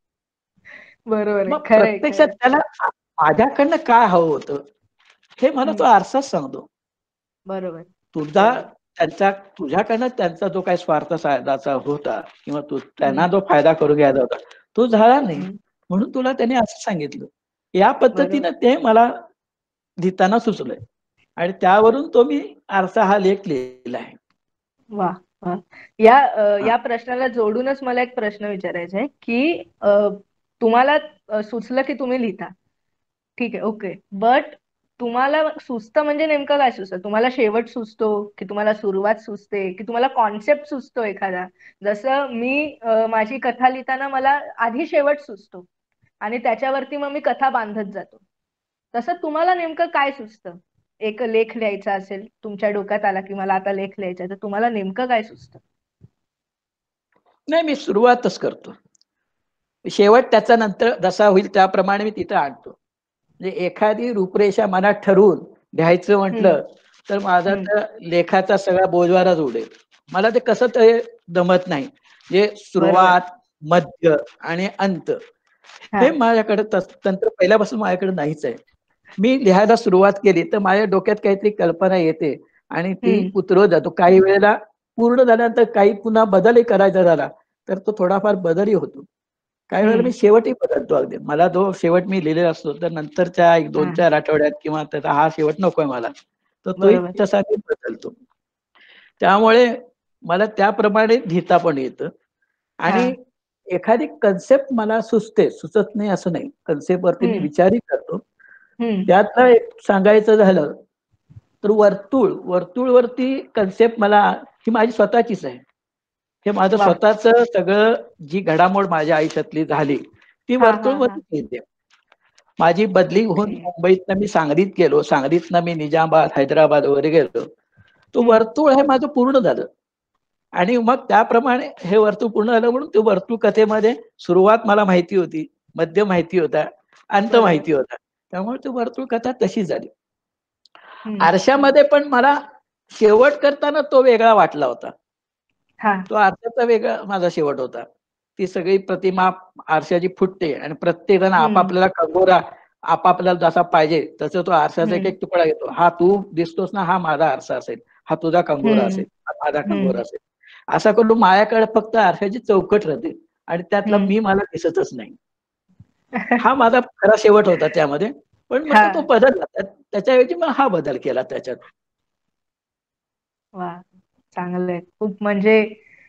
बरोबर आहे. मग खरंय प्रत्यक्षात खरंय. त्याला माझ्याकडनं काय हवं होतं हे मला तो हम्म. आरसाच सांगतो. बरोबर. तुझा बरोबर. त्यांचा तुझ्याकडनं त्यांचा जो काही स्वार्थ साधायचा होता किंवा तू त्यांना हम्म. जो फायदा करून घ्यायचा होता तो झाला नाही. हम्म. म्हणून तुला त्याने असं सांगितलं. या बरोबर. पद्धतीनं ते मला लिहिताना सुचलंय आणि त्यावरून तो मी आरसा हा लेख लिहिला आहे. वा वा. या अ, हा. या प्रश्नाला जोडूनच मला एक प्रश्न विचारायचा आहे की अ, तुम्हाला अ, सुचलं की तुम्ही लिहिता. ठीक आहे, ओके. बट तुम्हाला सुचतं म्हणजे नेमकं काय सुचतं? तुम्हाला शेवट सुचतो की तुम्हाला सुरुवात सुचते की तुम्हाला कॉन्सेप्ट सुचतो एखादा? जसं मी अ, माझी कथा लिहिताना मला आधी शेवट सुचतो आणि त्याच्यावरती मग मी कथा बांधत जातो. तसं तुम्हाला नेमकं काय सुचतं? एक लेख लिहायचा असेल, तुमच्या डोक्यात आला की मला आता लेख लिहायचा आहे, तर तुम्हाला नेमकं काय सुचतं? नाही, मी सुरुवातच करतो. शेवट त्याचा नंतर जसा होईल त्याप्रमाणे मी तिथं आणतो. म्हणजे एखादी रूपरेषा मनात ठरवून लिहायचं हम्म. म्हटलं तर माझा हम्म. त्या लेखाचा सगळा बोजवाराच उडेल. मला ते कसं ते जमत नाही. म्हणजे बरोबर. सुरुवात, मध्य आणि अंत हा. हे माझ्याकडे तंत्र पहिल्यापासून माझ्याकडे नाहीच आहे. मी लिहायला सुरुवात केली तर माझ्या डोक्यात काहीतरी कल्पना येते आणि ती हम्म. उतरवत जातो. काही वेळेला पूर्ण झाल्यानंतर काही पुन्हा बदलही करायचा झाला तर तो थोडाफार बदलही होतो. काही वेळेला मी हम्म. शेवटही बदलतो अगदी. मला जो शेवट मी लिहिलेला असतो तर नंतरच्या एक दोन हा. चार आठवड्यात किंवा त्याचा हा शेवट नकोय मला, तर तोही बरोबर. तसा मी बदलतो. त्यामुळे मला त्याप्रमाणे लिहिता पण येतं हा. आणि एखादी कन्सेप्ट मला सुचते, सुचत नाही असं नाही. कन्सेप्टवरती मी हम्म. विचारही करतो. हम्म. त्यातलं एक सांगायचं झालं तर वर्तुळ, वर्तुळवरती कन्सेप्ट मला ही माझी स्वतःचीच आहे. हे माझं वा. स्वतःच सगळं जी घडामोड माझ्या आयुष्यातली झाली ती हा हा हा वर्तुळमध्ये येते. माझी बदली होऊन ओके. मुंबईतनं मी सांगलीत गेलो, सांगलीतनं मी निजामाबाद, हैदराबाद वगैरे गेलो. तो हम्म. वर्तुळ हे माझं पूर्ण झालं आणि मग त्याप्रमाणे हे वर्तुळ पूर्ण झालं म्हणून ते वर्तुळ कथेमध्ये सुरुवात मला माहिती होती, मध्य माहिती होता, अंत बरोबर. माहिती होता. त्यामुळे ती वर्तुळ कथा तशी झाली. हम्म. आरशामध्ये पण मला शेवट करताना तो वेगळा वाटला होता. हा. तो आरशाचा वेगळा माझा शेवट होता. ती सगळी प्रतिमा आरशाची फुटते आणि प्रत्येक जण हम्म. आपापल्याला कंगोरा आपापल्याला जसा पाहिजे तसं तो आरशाचा एक हम्म. एक तुकडा घेतो. हा तू दिसतोस ना, हा माझा आरसा असेल, हा तुझा कंगोरा हम्म. असेल, हा माझा हम्म. कंगोरा असेल. असा करून माझ्याकडे फक्त आरशाची चौकट राहते आणि त्यातला हम्म. मी मला दिसतच नाही. हा माझा खरा शेवट होता त्यामध्ये. पण हा. म्हटलं तो बदलला. त्याच्याऐवजी मग हा बदल केला त्याच्यात. वा, चांगलंय खूप. म्हणजे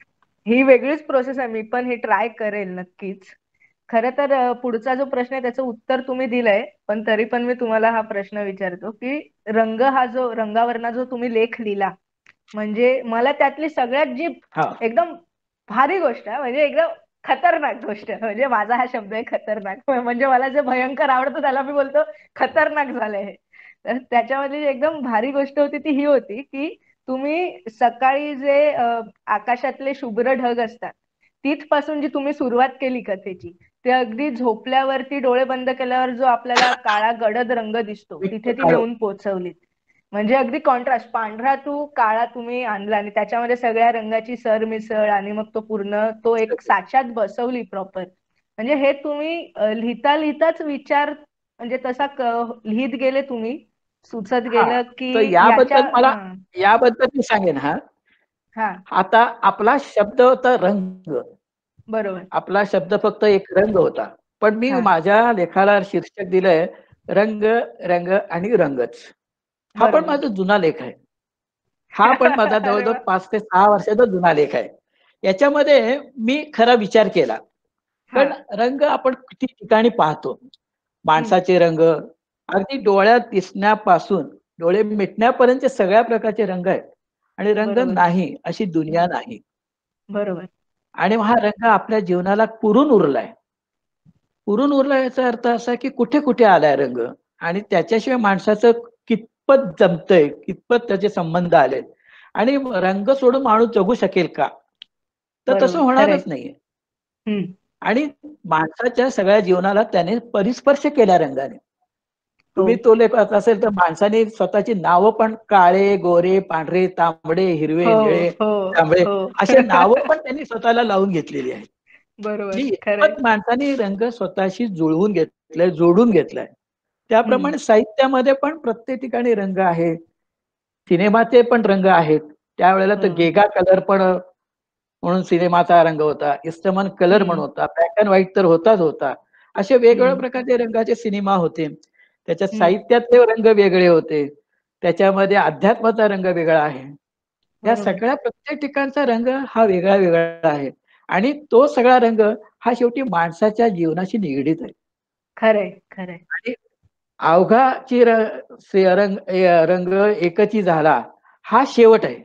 ही वेगळीच प्रोसेस आहे. मी पण हे ट्राय करेल नक्कीच. खरं तर अ, पुढचा जो प्रश्न आहे त्याचं उत्तर तुम्ही दिलंय, पण तरी पण मी तुम्हाला हा प्रश्न विचारतो की रंग हा जो रंगावरना जो तुम्ही लेख लिहिला, म्हणजे मला त्यातली सगळ्यात जी हा एकदम भारी गोष्ट आहे, म्हणजे एकदम खतरनाक गोष्ट, म्हणजे माझा हा शब्द आहे खतरनाक. म्हणजे मला जे भयंकर आवडतं त्याला मी बोलतो खतरनाक झालंय हे. तर त्याच्यामध्ये जी एकदम भारी गोष्ट होती ती ही होती की तुम्ही सकाळी जे अ, आकाशातले शुभ्र ढग असतात तिथपासून जी तुम्ही सुरुवात केली कथेची, ते अगदी झोपल्यावरती डोळे बंद केल्यावर जो आपल्याला काळा गडद रंग दिसतो तिथे ती नेऊन पोहोचवलीत. म्हणजे अगदी कॉन्ट्रास्ट, पांढरा तू काळा तुम्ही आणला आणि त्याच्यामध्ये सगळ्या रंगाची सरमिसळ आणि मग तो पूर्ण तो एक साच्यात बसवली प्रॉपर. म्हणजे हे तुम्ही अ, लिहिता लिहिताच विचार म्हणजे तसा क- लिहित गेले तुम्ही, सुचत हा गेलं की तर याच्या याबद्दल मला हा याबद्दल मी सांगेन. हा हा आता आपला शब्द होता रंग. बरोबर. आपला शब्द फक्त एक रंग होता. पण मी हा माझ्या लेखाला शीर्षक दिलंय रंग, रंग आणि रंगच. हा पण बरोबर. माझा जुना लेख आहे. हा पण माझा अरे जवळजवळ वा. पाच ते सहा वर्षाचा जुना लेख आहे. याच्यामध्ये मी खरा विचार केला. हा. कारण रंग आपण किती ठिकाणी पाहतो. हम्म. माणसाचे रंग अगदी डोळ्यात दिसण्यापासून डोळे मिटण्यापर्यंत सगळ्या प्रकारचे रंग आहेत. आणि रंग बरोबर. नाही अशी दुनिया नाही. बरोबर. आणि हा रंग आपल्या जीवनाला पुरून उरलाय. पुरून उरला याचा अर्थ असा की कुठे कुठे आलाय रंग आणि त्याच्याशिवाय माणसाचं कितपत जमतंय, कितपत त्याचे संबंध आलेत आणि रंग सोडून माणूस जगू शकेल का? तर तसं बरोबर. खरंय. होणारच नाहीये. हम्म. आणि माणसाच्या सगळ्या जीवनाला त्याने परिस्पर्श केला रंगाने. हो तुम्ही तो लेख वाचला असेल तर माणसाने स्वतःची नावं पण काळे, गोरे, पांढरे, तांबडे, हिरवे, हो निळे, हो जांभळे हो. असे नावं पण त्यांनी स्वतःला लावून घेतलेली आहेत. बरोबर. जी खरंय. इतपत माणसाने रंग स्वतःशी जुळवून घेतलाय, जोडून घेतलाय. हम्म. त्याप्रमाणे साहित्यामध्ये पण प्रत्येक ठिकाणी रंग आहे. सिनेमाचे पण रंग आहेत. त्यावेळेला तर बरोबर. गेगा कलर पण म्हणून सिनेमाचा रंग होता. इस्टमन कलर म्हणून हम्म. होता. ब्लॅक अँड व्हाईट तर होताच होता. असे वेगवेगळ्या हम्म. प्रकारचे रंगाचे सिनेमा होते. त्याच्यात हम्म. साहित्यातले रंग वेगळे होते. त्याच्यामध्ये अध्यात्माचा रंग वेगळा आहे. या बरोबर. सगळ्या प्रत्येक ठिकाणचा रंग हा वेगळा वेगळा आहे. आणि तो सगळा रंग हा शेवटी माणसाच्या जीवनाशी निगडीत आहे. खरंय. खरंय. आणि अवघाची र से- रंग ए- रंग एकची झाला हा शेवट आहे.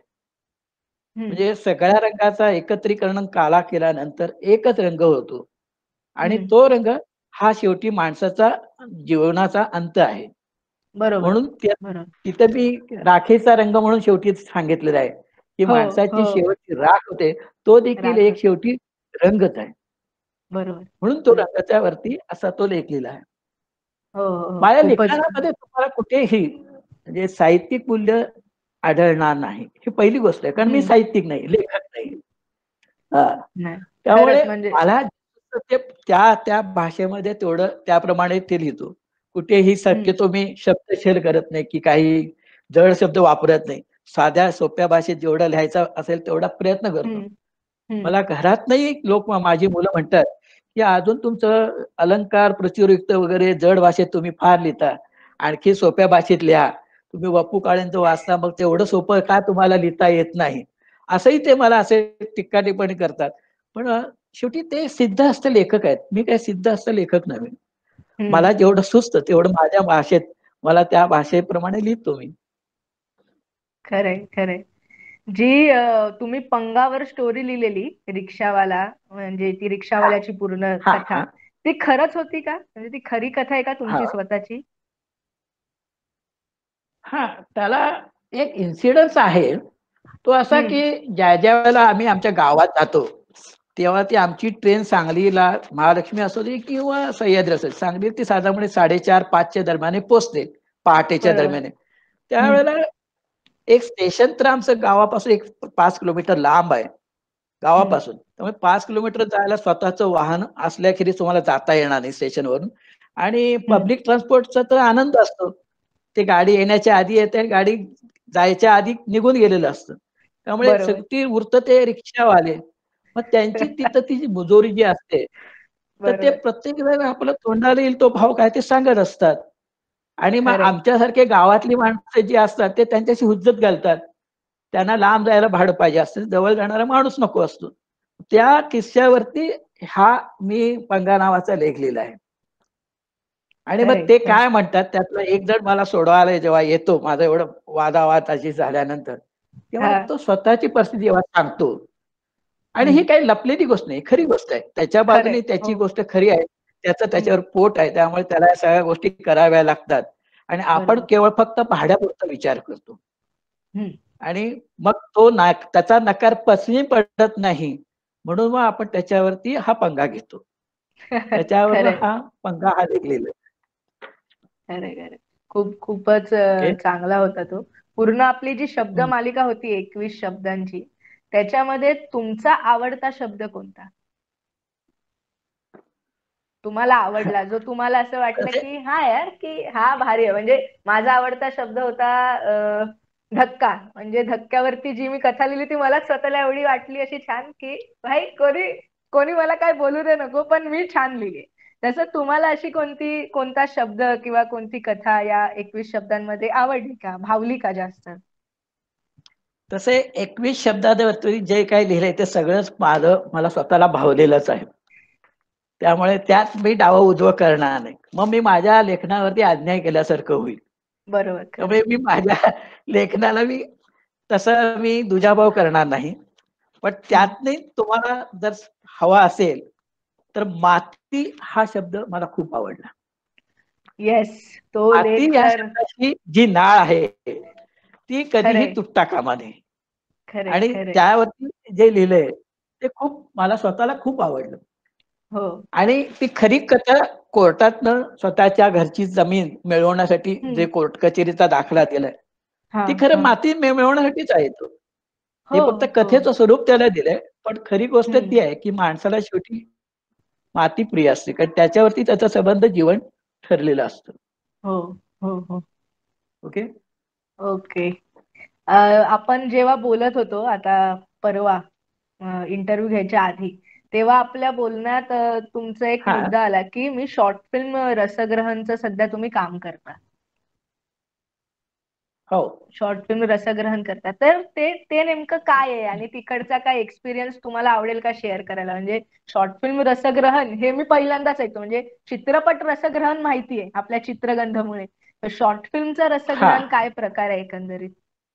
हम्म. म्हणजे सगळ्या रंगाचा एकत्रीकरण काला केल्यानंतर एकच रंग होतो. आणि हम्म. तो रंग हा शेवटी माणसाचा जीवनाचा अंत आहे. बरोबर. म्हणून त्या बरोबर. तिथं मी राखेचा रंग म्हणून शेवटी सांगितलेला आहे की हो माणसाची हो. शेवटची राख होते तो देखील राख एक होते. शेवटी रंगच आहे. बरोबर. म्हणून तो बरोबर. रंगाच्या वरती असा तो लेख लिहिला आहे. हो हो हो. माझ्या खूपच. लिखाणामध्ये तुम्हाला कुठेही म्हणजे साहित्यिक मूल्य आढळणार नाही. ही पहिली गोष्ट आहे. कारण मी हम्म. साहित्यिक नाही, लेखक नाही. हा. नाही. त्यामुळे खरंच म्हणजे. मला ते त्या त्या भाषेमध्ये तेवढं त्याप्रमाणे ते लिहितो. कुठेही हम्म. शक्यतो मी शब्दशेल करत नाही की काही जड शब्द वापरत नाही. साध्या सोप्या भाषेत जेवढा लिहायचा असेल तेवढा प्रयत्न करतो. हम्म. हम्म. मला घरातही लोक माझी मुलं म्हणतात की अजून तुमचं अलंकार प्रचुरयुक्त वगैरे जड भाषेत तुम्ही फार लिहिता. आणखी सोप्या भाषेत लिहा. तुम्ही वपू काळेंचं वाचता मग तेवढं सोपं का तुम्हाला लिहिता येत नाही. असंही ते मला असे टिक्का टिप्पणी करतात. पण शेवटी ते सिद्धहस्त लेखक आहेत. मी काय सिद्धहस्त लेखक नव्हे. हम्म. मला जेवढं सुचतं तेवढं माझ्या भाषेत मला त्या भाषेप्रमाणे लिहितो मी. खरंय. खरंय. जी अ, तुम्ही पंगावर स्टोरी लिहिलेली रिक्षावाला, म्हणजे ती रिक्षावाल्याची पूर्ण हा कथा, हा ती खरंच होती का? म्हणजे ती खरी कथा आहे का हा तुमची स्वतःची? हा त्याला एक इन्सिडन्स आहे. तो असा हम्म. की ज्या ज्या वेळेला आम्ही आमच्या गावात जातो तेव्हा ती आमची ट्रेन सांगलीला महालक्ष्मी असू दे किंवा सह्याद्री असू दे, सांगली ती साधारणपणे साडेचार पाचच्या दरम्यान पोचते, पहाटेच्या बरोबर. दरम्यान. हम्म. त्यावेळेला एक स्टेशन तर आमचं गावापासून एक पाच किलोमीटर लांब आहे हम्म. गावापासून. त्यामुळे पाच किलोमीटर जायला स्वतःचं वाहन असल्याखेरीज तुम्हाला जाता येणार नाही स्टेशनवरून. आणि हम्म. पब्लिक ट्रान्सपोर्टचा तर आनंद असतो. ते गाडी येण्याच्या आधी येते, गाडी जायच्या आधी निघून गेलेलं असतं. त्यामुळे बरोबर. शेवटी उरतं ते रिक्षावाले. मग त्यांची तिथं ती जी मुजोरी जी असते, तर ते बरोबर. प्रत्येक वेळेला आपलं तोंडाला येईल तो भाव काय ते सांगत असतात. आणि मग खरंय. आमच्यासारखे गावातली माणसं जी असतात ते त्यांच्याशी हुज्जत घालतात. त्यांना लांब जायला भाडं पाहिजे असतं, जवळ जाणारा माणूस नको असतो. त्या किस्स्यावरती हा मी पंगा नावाचा लेख लिहिला आहे. आणि मग खरंय. ते खरंय. काय म्हणतात त्यातला एक जण मला सोडवायला जेव्हा येतो, माझं एवढं वादावाद अशी झाल्यानंतर, तेव्हा हा. तो स्वतःची परिस्थिती जेव्हा सांगतो, आणि ही हम्म. काही लपलेली गोष्ट नाही, खरी गोष्ट आहे. त्याच्या खरंय. बाजूने हो. त्याची गोष्ट खरी आहे. त्याचं हम्म. त्याच्यावर पोट आहे, त्यामुळे त्याला या सगळ्या गोष्टी कराव्या लागतात. आणि आपण बरोबर. केवळ फक्त भाड्यापुरता विचार करतो. हम्म. आणि मग तो ना त्याचा नकार पचनी पडत नाही, म्हणून मग आपण त्याच्यावरती हा पंगा घेतो. त्याच्यावर खरंय. हा पंगा हा लेख लिहिला. खरंय. खरंय. खूप खूपच ओके. अ, चांगला होता तो. पूर्ण आपली जी शब्द हं. मालिका होती एकवीस शब्दांची, त्याच्यामध्ये तुमचा आवडता शब्द कोणता? तुम्हाला आवडला, जो तुम्हाला असं वाटलं तसे की हा यार की हा भारी आहे. म्हणजे माझा आवडता शब्द होता अ, धक्का. म्हणजे धक्क्यावरती जी मी कथा लिहिली ती मलाच स्वतःला एवढी वाटली अशी छान की भाई कोणी कोणी मला काय बोलू दे नको, पण मी छान लिहिली. तसं तुम्हाला अशी कोणती कोणता शब्द किंवा कोणती कथा या एकवीस शब्दांमध्ये आवडली का, भावली का जास्त? तसे एकवीस शब्दावरती जे काही लिहिलंय ते सगळंच माझं मला स्वतःला भावलेलंच आहे. त्यामुळे त्यात मी डावं उजवं करणार नाही. मग मी माझ्या लेखनावरती अन्याय केल्यासारखं होईल. बरोबर. खरंय. त्यामुळे मी माझ्या लेखनाला मी तसं मी दुजाभाव करणार नाही. पण हम्म. त्यातही तुम्हाला जर हवा असेल, तर माती हा शब्द मला खूप आवडला. येस, तो माती लेख या तर शब्दाची जी नाळ आहे, ती कधीही खरंय. तुटता कामा नये. खरंय. आणि खरंय. त्यावरती जे लिहिलंय ते खूप मला स्वतःला खूप आवडलं. हो. आणि ती खरी कथा कोर्टातनं स्वतःच्या घरची जमीन मिळवण्यासाठी हम्म. जे कोर्ट कचेरीचा दाखला दिलाय, हा. ती खरं हा. माती मिळ मिळवण्यासाठीच आहे तो. हो. हे फक्त हो. कथेचं स्वरूप त्याला दिलंय. पण खरी गोष्ट हम्म. ती आहे, की माणसाला शेवटी माती प्रिय असते. कारण त्याच्यावरती त्याचा संबंध जीवन ठरलेलं असतं. हो. हो. हो. ओके. ओके. अ, आपण जेव्हा बोलत होतो आता परवा इंटरव्ह्यू घ्यायच्या आधी, तेव्हा आपल्या बोलण्यात अ, तुमचा एक हा मुद्दा आला की मी शॉर्ट फिल्म रसग्रहणचं सध्या तुम्ही काम करता. हो. शॉर्ट फिल्म रसग्रहण करता. तर ते ते नेमकं काय आहे आणि तिकडचा काय एक्सपिरियन्स तुम्हाला आवडेल का शेअर करायला? म्हणजे शॉर्ट फिल्म रसग्रहण हे मी पहिल्यांदाच ऐकतो. म्हणजे चित्रपट रसग्रहण माहिती आहे आपल्या चित्रगंधमुळे. तर शॉर्ट फिल्मचं हा रसग्रहण काय प्रकार आहे एकंदरीत?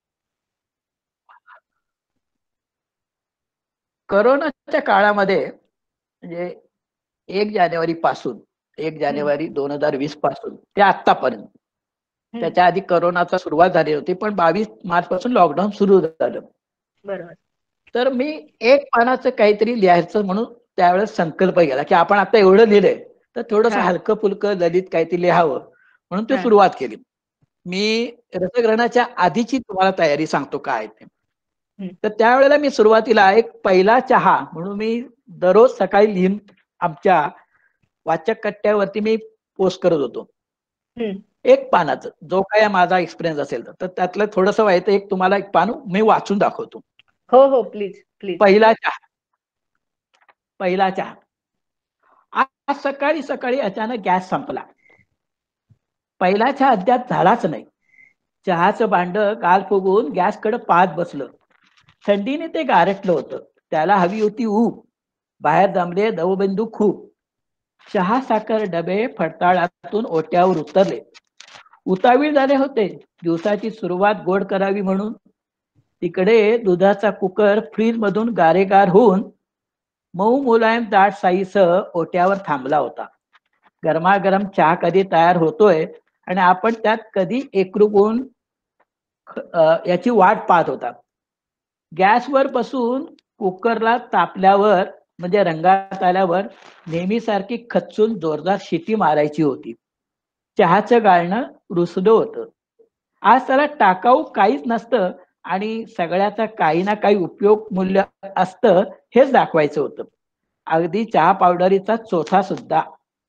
करोनाच्या काळामध्ये म्हणजे एक जानेवारी पासून एक हम्म. जानेवारी दोन हजार वीस पासून ते आतापर्यंत, हम्म. त्याच्या आधी करोनाचा सुरुवात झाली होती, पण बावीस मार्च पासून लॉकडाऊन सुरू झालं. बरोबर. तर मी एक पानाचं काहीतरी लिहायचं म्हणून त्यावेळेस संकल्प केला, की आपण आता एवढं लिहिलंय तर थोडंसं हा. हलकं फुलकं ललित काहीतरी लिहावं, म्हणून ते हा. सुरुवात केली. मी रसग्रहणाच्या आधीची तुम्हाला तयारी सांगतो काय ते. हम्म. तर त्यावेळेला मी सुरुवातीला एक पहिला चहा म्हणून मी दररोज सकाळी लिहून आमच्या वाचक कट्ट्यावरती मी पोस्ट करत होतो. हम्म. एक पानाचं जो काही माझा एक्सपिरियन्स असेल तर त्यातलं थोडंसं व्हायचं, एक तुम्हाला एक पान मी वाचून दाखवतो. हो. हो. प्लीज. प्लीज. पहिला चहा पहिला चहा आज सकाळी सकाळी अचानक गॅस संपला. पहिला चहा अद्याप झालाच नाही. चहाचं भांड गाल फुगवून गॅसकडे पाहत बसलं. थंडीने ते गारटलं होतं. त्याला हवी होती ऊब. बाहेर जमले दवबिंदू खूप. चहा साखर डबे फडताळातून ओट्यावर उतरले. उतावीळ झाले होते दिवसाची सुरुवात गोड करावी म्हणून. तिकडे दुधाचा कुकर फ्रीज मधून गारेगार होऊन मऊ मुलायम दाट साईसह ओट्यावर थांबला होता. गरमागरम चहा कधी तयार होतोय आणि आपण त्यात कधी एकरूप होऊन याची वाट पाहत होता. गॅसवर बसून कुकरला तापल्यावर म्हणजे रंगात आल्यावर नेहमीसारखी खचून जोरदार शिटी मारायची होती. चहाचं गाळणं रुसलं होतं. आज त्याला टाकाऊ काहीच नसतं आणि सगळ्याचा काही ना काही उपयोग मूल्य असतं हेच दाखवायचं होतं. अगदी चहा पावडरीचा चोथा सुद्धा.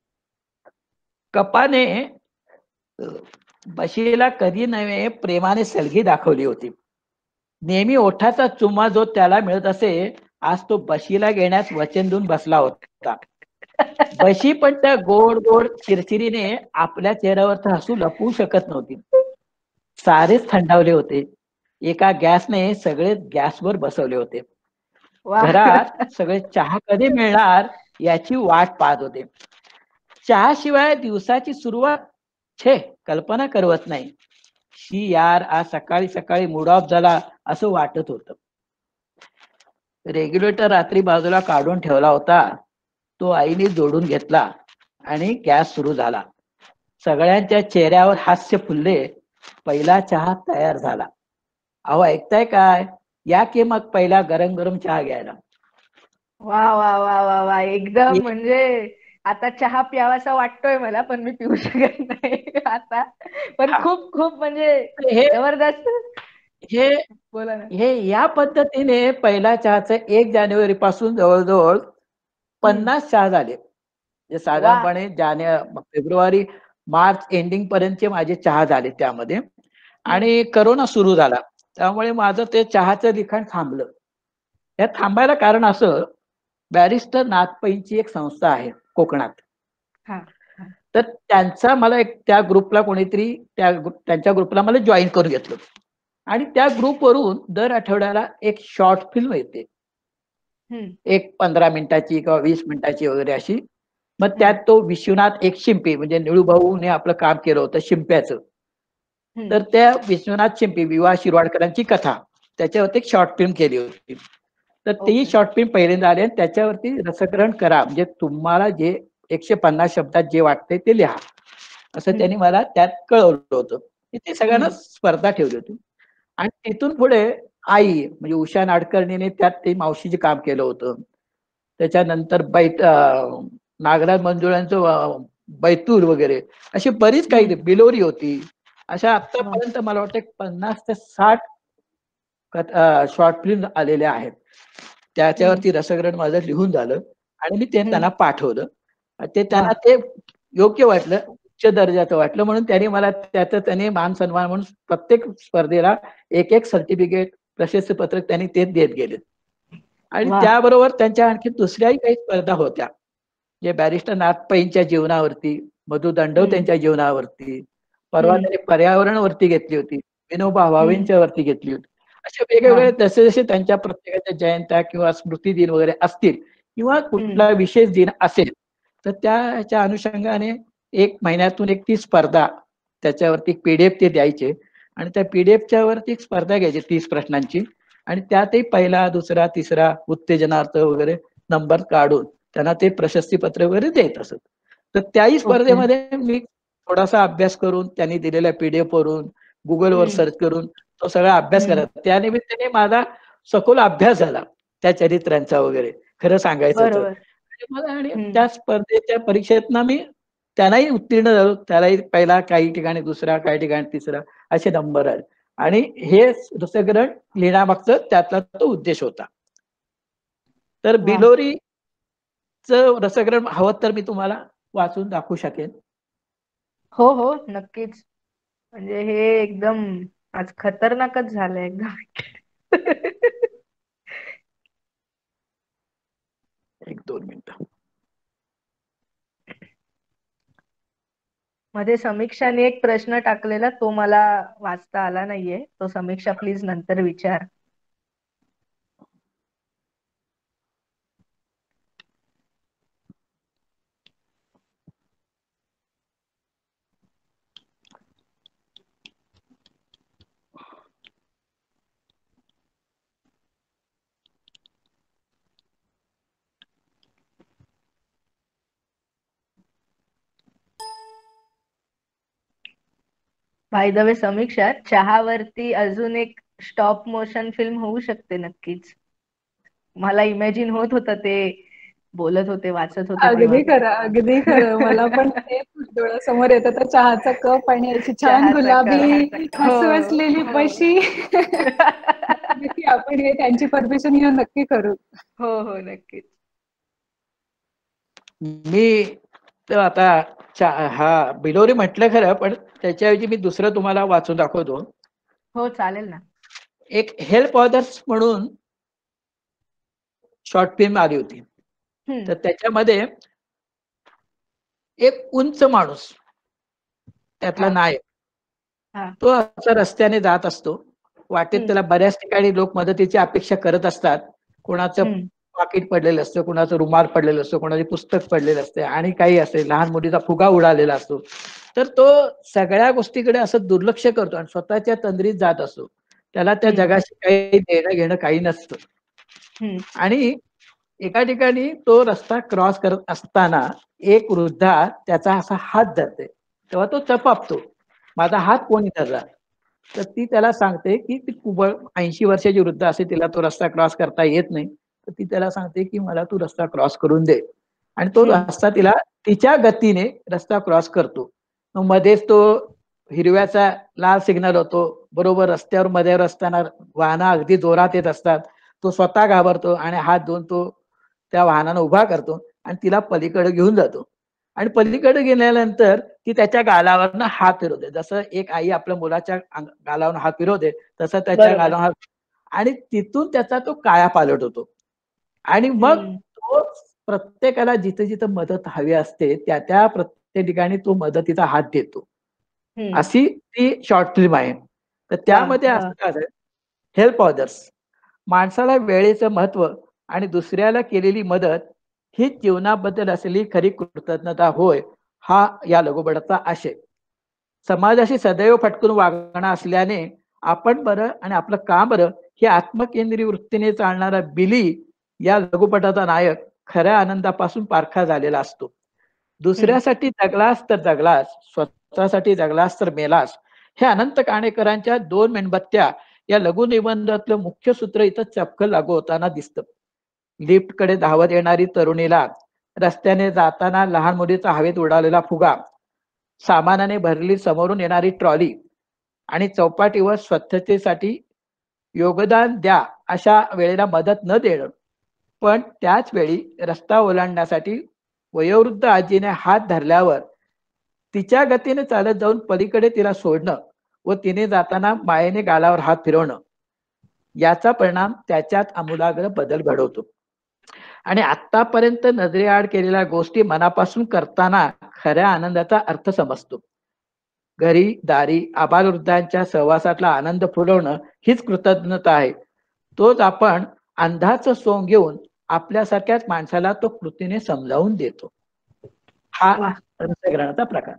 कपाने बशीला कधी नव्हे प्रेमाने सलगी दाखवली होती. नेहमी ओठाचा चुम्मा जो त्याला मिळत असे आज तो बशीला घेण्यास वचन देऊन बसला होता. बशी पण त्या गोड गोड चिरचिरीने आपल्या चेहऱ्यावरच हसू लपवू शकत नव्हती. सारेच थंडावले होते. एका गॅसने सगळे गॅसवर बसवले होते. घरात सगळे चहा कधी मिळणार याची वाट पाहत होते. चहाशिवाय दिवसाची सुरुवात छे कल्पना करवत नाही. शी यार आज सकाळी सकाळी मूड ऑफ झाला असं वाटत होतं. रेग्युलेटर रात्री बाजूला काढून ठेवला होता. तो आईने जोडून घेतला आणि गॅस सुरू झाला. सगळ्यांच्या चेहऱ्यावर हास्य फुलले. पहिला चहा तयार झाला. अहो ऐकताय काय? या की मग पहिला गरम गरम चहा घ्यायला. वा वा वा वा वा एकदम म्हणजे आता चहा प्यावासा वाटतोय मला पण मी पिऊ शकत नाही आता. पण खूप खूप म्हणजे जबरदस्त. हे बोला ना. हे या पद्धतीने पहिला चहाचं एक जानेवारी पासून जवळजवळ पन्नास चहा झाले. साधारणपणे जाने फेब्रुवारी मार्च एंडिंग पर्यंतचे माझे चहा झाले त्यामध्ये. आणि करोना सुरू झाला त्यामुळे माझं ते चहाचं लिखाण थांबलं. या थांबायला कारण असं बॅरिस्टर नाथ पैंची एक संस्था आहे कोकणात. तर त्यांचा मला एक त्या ग्रुपला कोणीतरी त्या त्यांच्या ग्रुपला मला जॉईन करून घेतलं आणि त्या ग्रुपवरून दर आठवड्याला एक शॉर्ट फिल्म येते. एक पंधरा मिनिटाची किंवा वीस मिनिटाची वगैरे अशी. मग त्यात तो विश्वनाथ एक शिंपी म्हणजे निळूभाऊने आपलं काम केलं होतं शिंप्याचं. तर त्या विश्वनाथ शिंपी विवा शिरवाडकरांची कथा त्याच्यावरती एक शॉर्ट फिल्म केली होती. तर ती शॉर्ट फिल्म पहिल्यांदा आली आणि त्याच्यावरती रसग्रहण करा म्हणजे तुम्हाला जे एकशे पन्नास शब्दात जे वाटते ते लिहा असं त्यांनी मला त्यात कळवलं होतं. ते सगळ्यांना स्पर्धा ठेवली होती. आणि तिथून पुढे आई म्हणजे उषा नाडकर्णीने त्यात ते मावशीचे काम केलं होतं. त्याच्यानंतर बैत नागराज मंजुळांचं बैतूर वगैरे अशी बरीच काही बिलोरी होती. अशा आतापर्यंत मला वाटतं पन्नास ते साठ शॉर्ट फिल्म आलेल्या आहेत. त्याच्यावरती रसग्रहण माझं लिहून झालं आणि मी ते त्यांना पाठवलं. ते त्यांना ते योग्य वाटलं उच्च दर्जाचं वाटलं म्हणून त्यांनी मला त्याचं त्याने मान सन्मान म्हणून प्रत्येक स्पर्धेला एक एक सर्टिफिकेट प्रशस्ती पत्रक त्यांनी ते देत गेले. आणि त्याबरोबर त्यांच्या आणखी दुसऱ्याही काही स्पर्धा होत्या जे बॅरिस्टर नाथ पैंच्या जीवनावरती मधु दंडव त्यांच्या जीवनावरती परवा त्यांनी पर्यावरणावरती घेतली होती. विनोबा भावेंच्या वरती घेतली होती. असे वेगवेगळे जसे जसे त्यांच्या प्रत्येकाच्या जयंत्या किंवा स्मृती दिन वगैरे असतील किंवा कुठला विशेष दिन असेल तर त्याच्या अनुषंगाने एक महिन्यातून एक ती स्पर्धा त्याच्यावरती पीडीएफ ते द्यायचे आणि त्या पीडीएफच्या वरती एक स्पर्धा घ्यायची तीस प्रश्नांची आणि त्यातही पहिला दुसरा तिसरा उत्तेजनार्थ वगैरे नंबर काढून त्यांना ते प्रशस्ती पत्र वगैरे देत असत. तर त्याही स्पर्धेमध्ये मी थोडासा अभ्यास करून त्यांनी दिलेल्या पीडीएफ वरून गुगलवर सर्च करून तो सगळा अभ्यास करायचा. त्यानिमित्ताने माझा सखोल अभ्यास झाला त्या चरित्रांचा वगैरे खरं सांगायचं तर. मला आणि त्या स्पर्धेच्या परीक्षेतनं मी त्यांनाही उत्तीर्ण झालो. त्यालाही पहिला काही ठिकाणी दुसरा काही ठिकाणी तिसरा असे नंबर आले आणि हे रसग्रहण लिहिण्यामागचं त्यातला तो उद्देश होता. तर बिलोरीचं रसग्रहण हवं तर मी तुम्हाला वाचून दाखवू शकेन. हो हो नक्कीच. म्हणजे हे एकदम आज खतरनाकच झालंय एकदम. एक दोन मिनिटं. मध्ये समीक्षाने एक प्रश्न टाकलेला तो मला वाचता आला नाहीये. तो समीक्षा प्लीज नंतर विचार. बाय द वे समीक्षा, चहावरती अजून एक स्टॉप मोशन फिल्म होऊ शकते नक्कीच. मला इमॅजिन होत होतं ते बोलत होते, वाचत होते तेव्हा अगदी ते. खरं, अगदी खरं. मला पण तेच डोळ्यासमोर येतं, तर चहाचा कप आणि अशी छान चहाचा गुलाबी कप. हो हसू असलेली हो. बशी. नक्की नक्की आपण हे त्यांची परमिशन घेऊन नक्की करू. हो हो नक्कीच. मी तर आता चा- हा बिलोरी म्हटलं खरं, पण त्याच्याऐवजी मी दुसरं तुम्हाला वाचून दाखवतो. हो चालेल ना. एक हेल्प ऑदर्स म्हणून शॉर्ट फिल्म आली होती. हम्म. तर त्याच्यामध्ये एक उंच माणूस त्यातला हा नायक, हा. तो असा रस्त्याने जात असतो. वाटेत हम्म त्याला बऱ्याच ठिकाणी लोक मदतीची अपेक्षा करत असतात. कोणाचं हम्म पाकिट पडलेलं असतं, कोणाचं रुमाल पडलेलं असतं, कोणाचे पुस्तक पडलेलं असते आणि काही असेल लहान मुलीचा फुगा उडालेला असतो. तर तो सगळ्या गोष्टीकडे असं दुर्लक्ष करतो आणि स्वतःच्या तंद्रीत जात असतो. त्याला त्या हम्म जगाशी काही देणं घेणं काही नसतं. हम्म आणि एका ठिकाणी तो रस्ता क्रॉस करत असताना एक वृद्धा त्याचा असा हात धरते. तेव्हा तो चपापतो, माझा हात कोणी धरला? तर ती त्याला सांगते की ती कुबळ ऐंशी वर्षाची वृद्ध असते, तिला तो रस्ता क्रॉस करता येत नाही. तर ती त्याला सांगते की मला तू रस्ता क्रॉस करून दे. आणि तो हम्म रस्ता तिला तिच्या गतीने रस्ता क्रॉस करतो. मग मध्येच तो हिरव्याचा लाल सिग्नल होतो. बरोबर रस्त्यावर मध्ये असताना वाहनं अगदी जोरात येत असतात. तो स्वतः घाबरतो आणि हात धुवून तो त्या वाहनानं उभा करतो आणि तिला पलीकडे घेऊन जातो. आणि पलीकडे गेल्यानंतर ती त्याच्या गालावरनं हात फिरवते. जसं एक आई आपल्या मुलाच्या अंग- गालावरून हात फिरवते, तसं त्याच्या बरोबर. गालावर हात. आणि तिथून त्याचा तो कायापालट होतो. आणि मग हम्म तो प्रत्येकाला जिथे जिथे मदत हवी असते त्या त्या प्रत्येक ठिकाणी तो मदतीचा हात देतो. हम्म. अशी ती शॉर्ट फिल्म आहे. तर वा त्यामध्ये वा. असं काय हेल्प ऑदर्स, माणसाला वेळेचं महत्व आणि दुसऱ्याला केलेली मदत ही जीवनाबद्दल असलेली खरी कृतज्ञता होय, हा या लघुपटाचा आशय. समाजाशी सदैव फटकून वागणं असल्याने आपण बरं आणि आपलं काम बरं हे आत्मकेंद्रीय वृत्तीने चालणारा बिली या लघुपटाचा नायक खऱ्या आनंदापासून पारखा झालेला असतो. हम्म दुसऱ्यासाठी जगलास तर जगलास, स्वतःसाठी जगलास तर मेलास, हे अनंत काणेकरांच्या दोन मेणबत्त्या या लघुनिबंधातलं मुख्य सूत्र इथं चपखल लागू होताना दिसतं. लिफ्टकडे धावत येणारी तरुणीला, रस्त्याने जाताना लहान मुलीचा हवेत उडालेला फुगा, सामानाने भरली समोरून येणारी ट्रॉली आणि चौपाटीवर स्वच्छतेसाठी योगदान द्या अशा वेळेला मदत न देणं. पण त्याच वेळी रस्ता ओलांडण्यासाठी वयोवृद्ध आजीने हात धरल्यावर तिच्या गतीने चालत जाऊन पलीकडे तिला सोडणं व तिने जाताना मायेने गालावर हात फिरवणं, याचा परिणाम त्याच्यात आमूलाग्र बदल घडवतो. आणि आतापर्यंत नजरेआड केलेल्या गोष्टी मनापासून करताना खऱ्या आनंदाचा अर्थ समजतो. घरी दारी आबालवृद्धांच्या सहवासातला आनंद फुलवणं हीच कृतज्ञता आहे. तोच आपण अंधाचं सोंग घेऊन आपल्यासारख्याच माणसाला तो कृतीने समजावून देतो. हा वा रसग्रहणाचा प्रकार.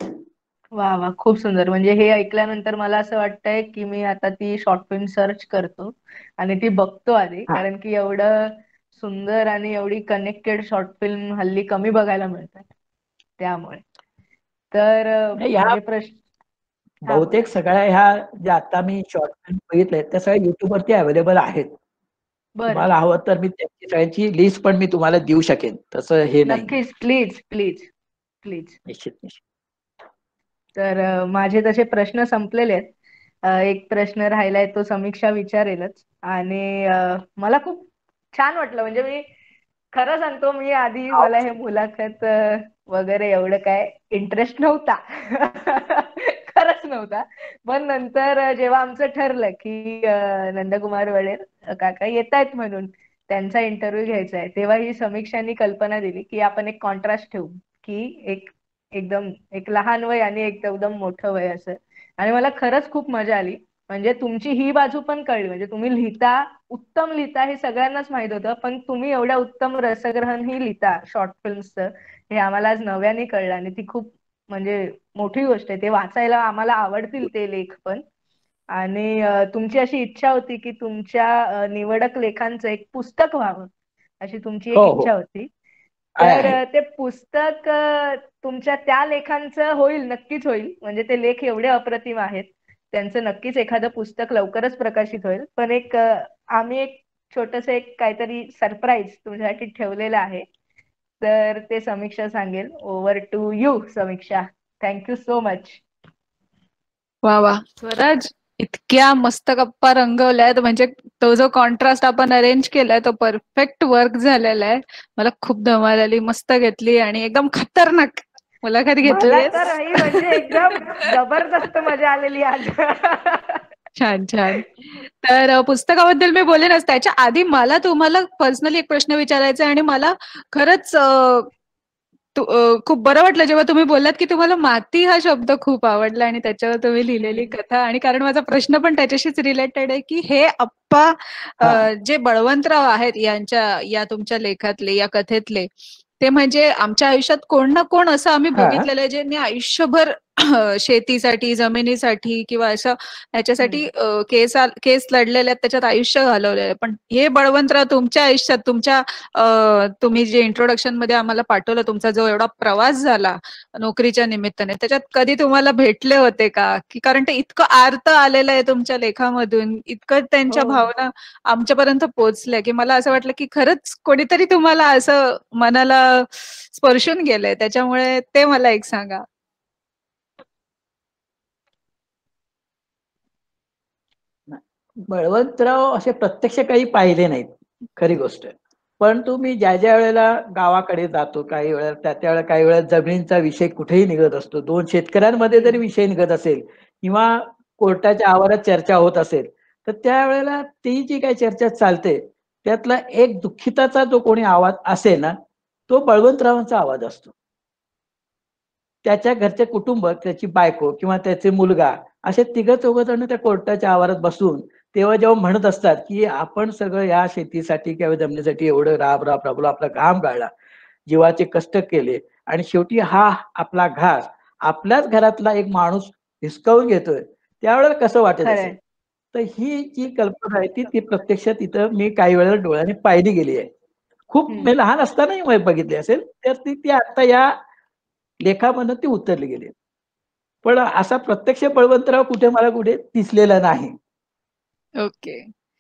वा वा. खूप सुंदर. म्हणजे हे ऐकल्यानंतर मला असं वाटतंय की मी आता ती शॉर्ट फिल्म सर्च करतो आणि ती बघतो आधी, हा कारण की एवढं सुंदर आणि एवढी कनेक्टेड शॉर्ट फिल्म हल्ली कमी बघायला मिळतात. त्यामुळे तर अ, नाही, ह्या माझे प्रश्न. हा बोला. बहुतेक सगळ्या ह्या ज्या आता मी शॉर्ट फिल्म बघितल्या त्या सगळ्या युट्यूब वरती अवेलेबल आहेत. बरं. तुम्हाला हवं तर मी त्यांची सगळ्यांची लिस्ट पण मी तुम्हाला देऊ शकेन, तसं हे नाही. नक्कीच. Please please please. निश्चित निश्चित. तर अ, माझे तसे प्रश्न संपलेले आहेत. अ, एक प्रश्न राहिलाय, तो समीक्षा विचारेलच. आणि अ, मला खूप छान वाटलं. म्हणजे मी खरं सांगतो, मी आधी मला हे मुलाखत अ, वगैरे एवढं काय इंटरेस्ट नव्हता. खरंच नव्हता. पण नंतर अ, जेव्हा आमचं ठरलं की अ, नंदकुमार वळेर अ, काका येत आहेत म्हणून त्यांचा इंटरव्ह्यू घ्यायचा आहे, तेव्हा ही समीक्षांनी कल्पना दिली की आपण एक कॉन्ट्रास्ट ठेवू, की एक एकदम एक लहान वय आणि एक एकदम मोठं वय असं. आणि मला खरंच खूप मजा आली. म्हणजे तुमची ही बाजू पण कळली. म्हणजे तुम्ही लिहिता, उत्तम लिहिता हे सगळ्यांनाच माहित होतं, पण तुम्ही एवढ्या उत्तम रसग्रहणही लिहिता शॉर्ट फिल्म्सचं, हे आम्हाला आज नव्याने कळलं. आणि ती खूप म्हणजे मोठी गोष्ट आहे. ते वाचायला आम्हाला आवडतील ते लेख पण. आणि अ, तुमची अशी इच्छा होती की तुमच्या अ, निवडक लेखांचं एक पुस्तक व्हावं, अशी तुमची हो एक हो. इच्छा होती. तर ते पुस्तक तुमच्या त्या लेखांचं होईल, नक्कीच होईल. म्हणजे ते लेख एवढे अप्रतिम आहेत, त्यांचं नक्कीच एखादं पुस्तक लवकरच प्रकाशित होईल. पण एक आम्ही एक छोटस एक काहीतरी सरप्राईज तुमच्यासाठी ठेवलेलं आहे, तर ते समीक्षा सांगेल. Over to you Sameeksha. Thank you so much. वा वा स्वराज, इतक्या मस्त गप्पा रंगवल्यात, म्हणजे तो जो कॉन्ट्रास्ट आपण अरेंज केलाय तो परफेक्ट वर्क झालेला आहे. मला खूप धमाल आली, मस्त घेतली आणि एकदम खतरनाक मुलाखत घेतली. मला तर म्हणजे एकदम जबरदस्त मजा आलेली आज. छान छान. तर पुस्तकाबद्दल मी बोलेनच, त्याच्या आधी मला तुम्हाला पर्सनली एक प्रश्न विचारायचा आहे. आणि मला खरंच खूप बरं वाटलं जेव्हा तुम्ही बोललात की तुम्हाला माती हा शब्द खूप आवडला आणि त्याच्यावर तुम्ही लिहिलेली कथा. आणि कारण माझा प्रश्न पण त्याच्याशीच रिलेटेड आहे की हे आप्पा जे बळवंतराव आहेत यांच्या या तुमच्या लेखातले, या कथेतले, ते म्हणजे आमच्या आयुष्यात कोण ना कोण असं आम्ही बघितलेलं आहे ज्यांनी आयुष्यभर शेतीसाठी, जमिनीसाठी किंवा असं ह्याच्यासाठी केस केस लढलेले आहेत, त्याच्यात आयुष्य घालवलेलं आहे. पण हे बळवंतराव तुमच्या आयुष्यात, तुमच्या तुम्ही जे इंट्रोडक्शन मध्ये आम्हाला पाठवलं, तुमचा जो एवढा प्रवास झाला नोकरीच्या निमित्ताने, त्याच्यात कधी तुम्हाला भेटले होते का? की कारण ते इतकं आर्त आलेलं आहे तुमच्या लेखामधून, इतकं त्यांच्या भावना आमच्यापर्यंत पोहोचल्या की मला असं वाटलं की खरंच कोणीतरी तुम्हाला असं मनाला स्पर्शून गेलंय. त्याच्यामुळे ते मला एक सांगा. बळवंतराव असे प्रत्यक्ष काही पाहिले नाहीत, खरी गोष्ट. परंतु मी ज्या ज्या वेळेला गावाकडे जातो, काही वेळेला त्या त्यावेळेला काही वेळेला जमिनींचा विषय कुठेही निघत असतो, दोन शेतकऱ्यांमध्ये जरी विषय निघत असेल किंवा कोर्टाच्या आवारात चर्चा होत असेल, तर त्यावेळेला ती जी काही चर्चा चालते त्यातला एक दुःखिताचा जो कोणी आवाज असेल ना, तो बळवंतरावांचा आवाज असतो. त्याच्या घरचे कुटुंब, त्याची बायको किंवा त्याचे मुलगा, असे तिघ चौघ जण त्या कोर्टाच्या आवारात बसून तेव्हा जेव्हा म्हणत असतात की आपण सगळं या शेतीसाठी किंवा जमिनीसाठी एवढं राब राब राबलो, आपला घाम गाळला, जीवाचे कष्ट केले, आणि शेवटी हा आपला घास आपल्याच घरातला एक माणूस हिसकावून घेतोय, त्यावेळेला कसं वाटत असेल. तर ही जी कल्पना आहे ती ती प्रत्यक्षात तिथं मी काही वेळेला डोळ्याने पाहिली गेली आहे. खूप मी लहान असतानाही बघितली असेल, तर ती ती आता या लेखामधून ती उतरली गेली. पण असा प्रत्यक्ष बळवंतराव कुठे मला कुठे दिसलेला नाही. ओके.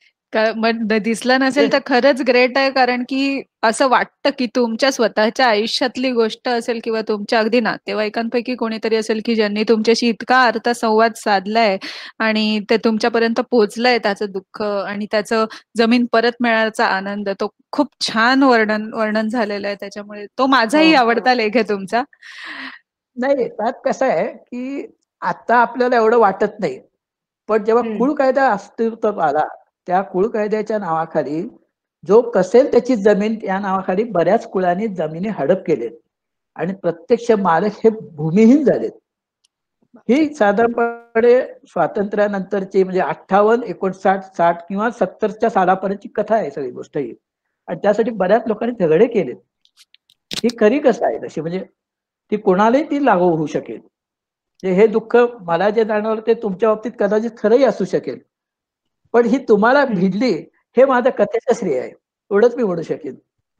मग दिसला नसेल तर खरंच ग्रेट आहे, कारण की असं वाटतं की तुमच्या स्वतःच्या आयुष्यातली गोष्ट असेल किंवा तुमच्या अगदी नातेवाईकांपैकी कोणीतरी असेल की ज्यांनी तुमच्याशी इतका अर्थ संवाद साधलाय आणि ते तुमच्यापर्यंत पोहोचलंय, त्याचं दुःख आणि त्याचं जमीन परत मिळण्याचा आनंद. तो खूप छान वर्णन वर्णन झालेलं आहे. त्याच्यामुळे तो माझाही आवडता लेख आहे तुमचा. नाही, त्यात कसं आहे की आता आपल्याला एवढं वाटत नाही, पण जेव्हा कुळ कायदा अस्तित्वात आला, त्या कुळ कायद्याच्या नावाखाली जो कसेल त्याची जमीन या नावाखाली बऱ्याच कुळांनी जमिनी हडप केलेत आणि प्रत्यक्ष मालक हे भूमिहीन झालेत. ही साधारणपणे स्वातंत्र्यानंतरची म्हणजे अठ्ठावन्न एकोणसाठ साठ किंवा सत्तरच्या सालापर्यंतची कथा आहे सगळी गोष्ट ही. आणि त्यासाठी बऱ्याच लोकांनी झगडे केलेत. ही खरी कसं आहे तशी, म्हणजे ती कोणालाही ती लागू होऊ शकेल. हे दुःख मला जे जाणवलं ते तुमच्या बाबतीत कदाचित खरंही असू शकेल, पण ही तुम्हाला भिडली हे माझ्या कथेचं श्रेय आहे, एवढंच मी म्हणू शकेन.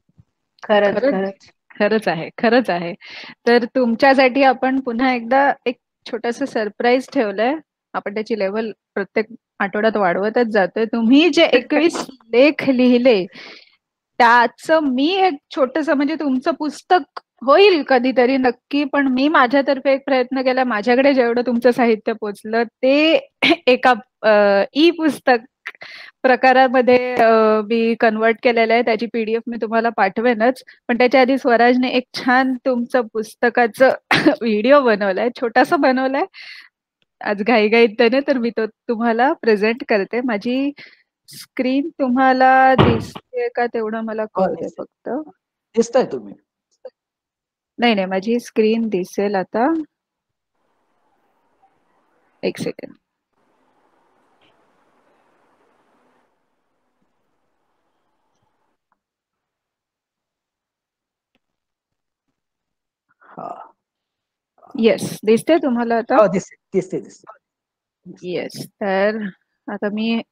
खरंच खरंच खरंच आहे, खरंच आहे. तर तुमच्यासाठी आपण पुन्हा एकदा एक छोटस सरप्राईज ठेवलंय. आपण त्याची लेवल प्रत्येक आठवड्यात वाढवतच जातोय. तुम्ही जे एकवीस लेख लिहिले त्याचं मी एक छोटस, म्हणजे तुमचं पुस्तक होईल कधीतरी नक्की, पण मी माझ्यातर्फे एक प्रयत्न केला. माझ्याकडे जेवढं तुमचं साहित्य पोचलं ते एका ई पुस्तक प्रकारामध्ये मी कन्वर्ट केलेलं आहे. त्याची पीडीएफ मी तुम्हाला पाठवेनच. पण त्याच्या आधी स्वराजने एक छान तुमचं पुस्तकाचं व्हिडिओ बनवलाय, छोटासा बनवलाय आज घाईघाईत त्याने, तर मी तो तुम्हाला प्रेझेंट करते. माझी स्क्रीन तुम्हाला दिसते का तेवढं मला कळू दे फक्त. दिसताय तुम्ही? नाही नाही, माझी स्क्रीन दिसेल आता. एक सेकंड. येस, दिसते तुम्हाला आता? दिसते दिसते दिसते. येस. तर आता मी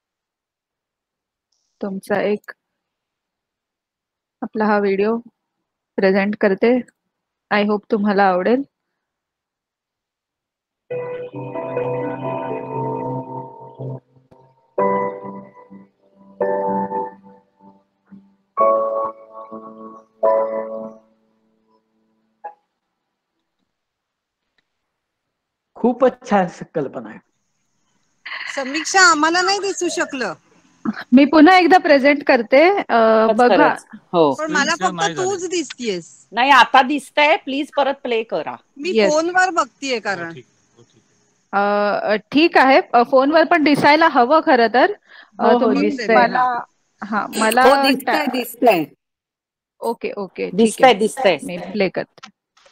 तुमचा एक आपला हा व्हिडिओ प्रेझेंट करते. आय होप तुम्हाला आवडेल. खूपच छान कल्पना आहे. समीक्षा आम्हाला नाही दिसू शकलं. मी पुन्हा एकदा प्रेझेंट करते. अं, बघा खरंच. हो पण मला फक्त तूच दिसतीयस. नाही आता दिसतंय. प्लीज परत प्ले करा. मी Yes. फोनवर बघतीये कारण अं, ठीक आहे. अं, फोनवर पण दिसायला हवं खरं तर. अं, हो, हो, तुम्ही दिसतंय. मला हा मला हो दिसतंय दिसतंय. ओके ओके ठीक दिसतंय आहे. दिसतंय. मी प्ले करते.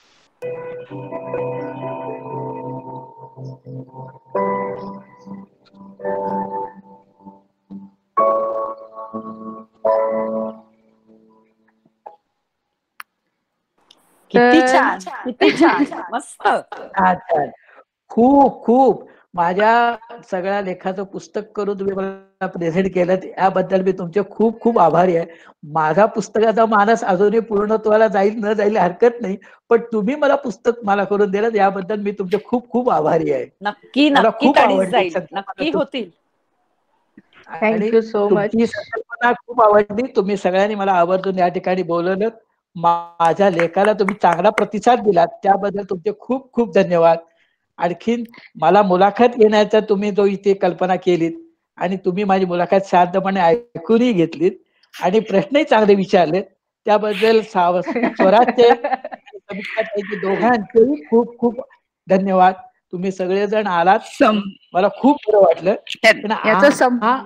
किती तर- छान किती छान मस्त. छान छान. खूप खूप माझ्या सगळ्या लेखाचं पुस्तक करून तुम्ही मला प्रेझेंट केलं याबद्दल मी तुमचे खूप खूप आभारी आहे. माझा पुस्तकाचा मानस अजूनही पूर्णत्वाला जाईल न जाईल हरकत नाही, पण तुम्ही मला पुस्तक मला करून दिलं याबद्दल मी तुमचे खूप खूप आभारी आहे. नक्की मला नक्की खूप तडीच आवडली जाईल. संकल्पना नक्की तुम- होतील. आणि थँक्यू सो मच. तुमची संकल्पना खूप आवडली. तुम्ही सगळ्यांनी मला आवर्जून या ठिकाणी बोलवलं. माझ्या लेखाला तुम्ही चांगला प्रतिसाद दिलात त्याबद्दल तुमचे खूप खूप धन्यवाद. आणखीन मला मुलाखत घेण्याचा तुम्ही जो इथे कल्पना केलीत आणि तुम्ही माझी मुलाखत शांतपणे ऐकूनही घेतलीत आणि प्रश्नही चांगले विचारलेत त्याबद्दल साव स्वराजचे आणि समीक्षा ताईचे दोघांचेही खूप खूप धन्यवाद. तुम्ही सगळेजण आलात. सम- मला खूप बरं वाटलं. पण याचा हा सम- हा-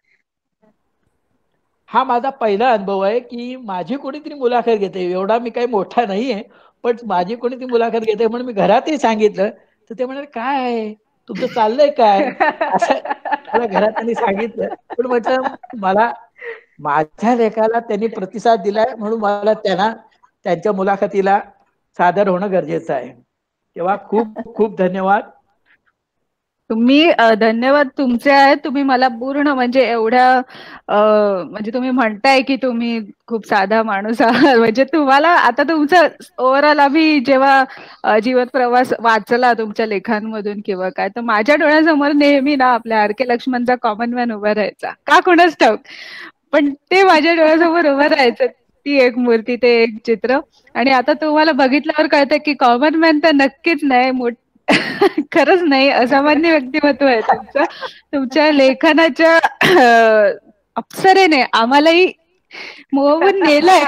हा माझा पहिला अनुभव आहे की माझी कोणीतरी मुलाखत घेते. एवढा मी काही मोठा नाहीये, पण माझी कोणीतरी मुलाखत घेते म्हणून मी घरातही सांगितलं तर ते म्हणाले काय आहे तुमचं चाललंय काय असं मला घरात सांगितलं. पण म्हटलं मला माझ्या लेखाला त्यांनी प्रतिसाद दिलाय म्हणून मला त्यांना त्यांच्या मुलाखतीला सादर होणं गरजेचं आहे. तेव्हा खूप खूप धन्यवाद. तुम्ही अ, धन्यवाद तुमचे आहेत. तुम्ही मला पूर्ण म्हणजे एवढ्या अ, म्हणजे तुम्ही म्हणताय की तुम्ही खूप साधा माणूस आहात. म्हणजे तुम्हाला आता तुमचं ओव्हरऑल आम्ही जेव्हा अ, जीवन प्रवास वाचला तुमच्या लेखांमधून किंवा काय तर माझ्या डोळ्यासमोर नेहमी ना आपल्या आर के लक्ष्मणचा कॉमन मॅन उभा राहायचा. का कोणाच ठाऊक, पण ते माझ्या डोळ्यासमोर उभं राहायचं. ती एक मूर्ती, ते एक चित्र. आणि आता तुम्हाला बघितल्यावर कळतं की कॉमन मॅन तर नक्कीच नाही, मोठ खरंच नाही, असामान्य व्यक्तिमत्व आहे तुमचं. तुमच्या लेखनाच्या अ, अप्सरेने आम्हालाही मोहून नेलंय.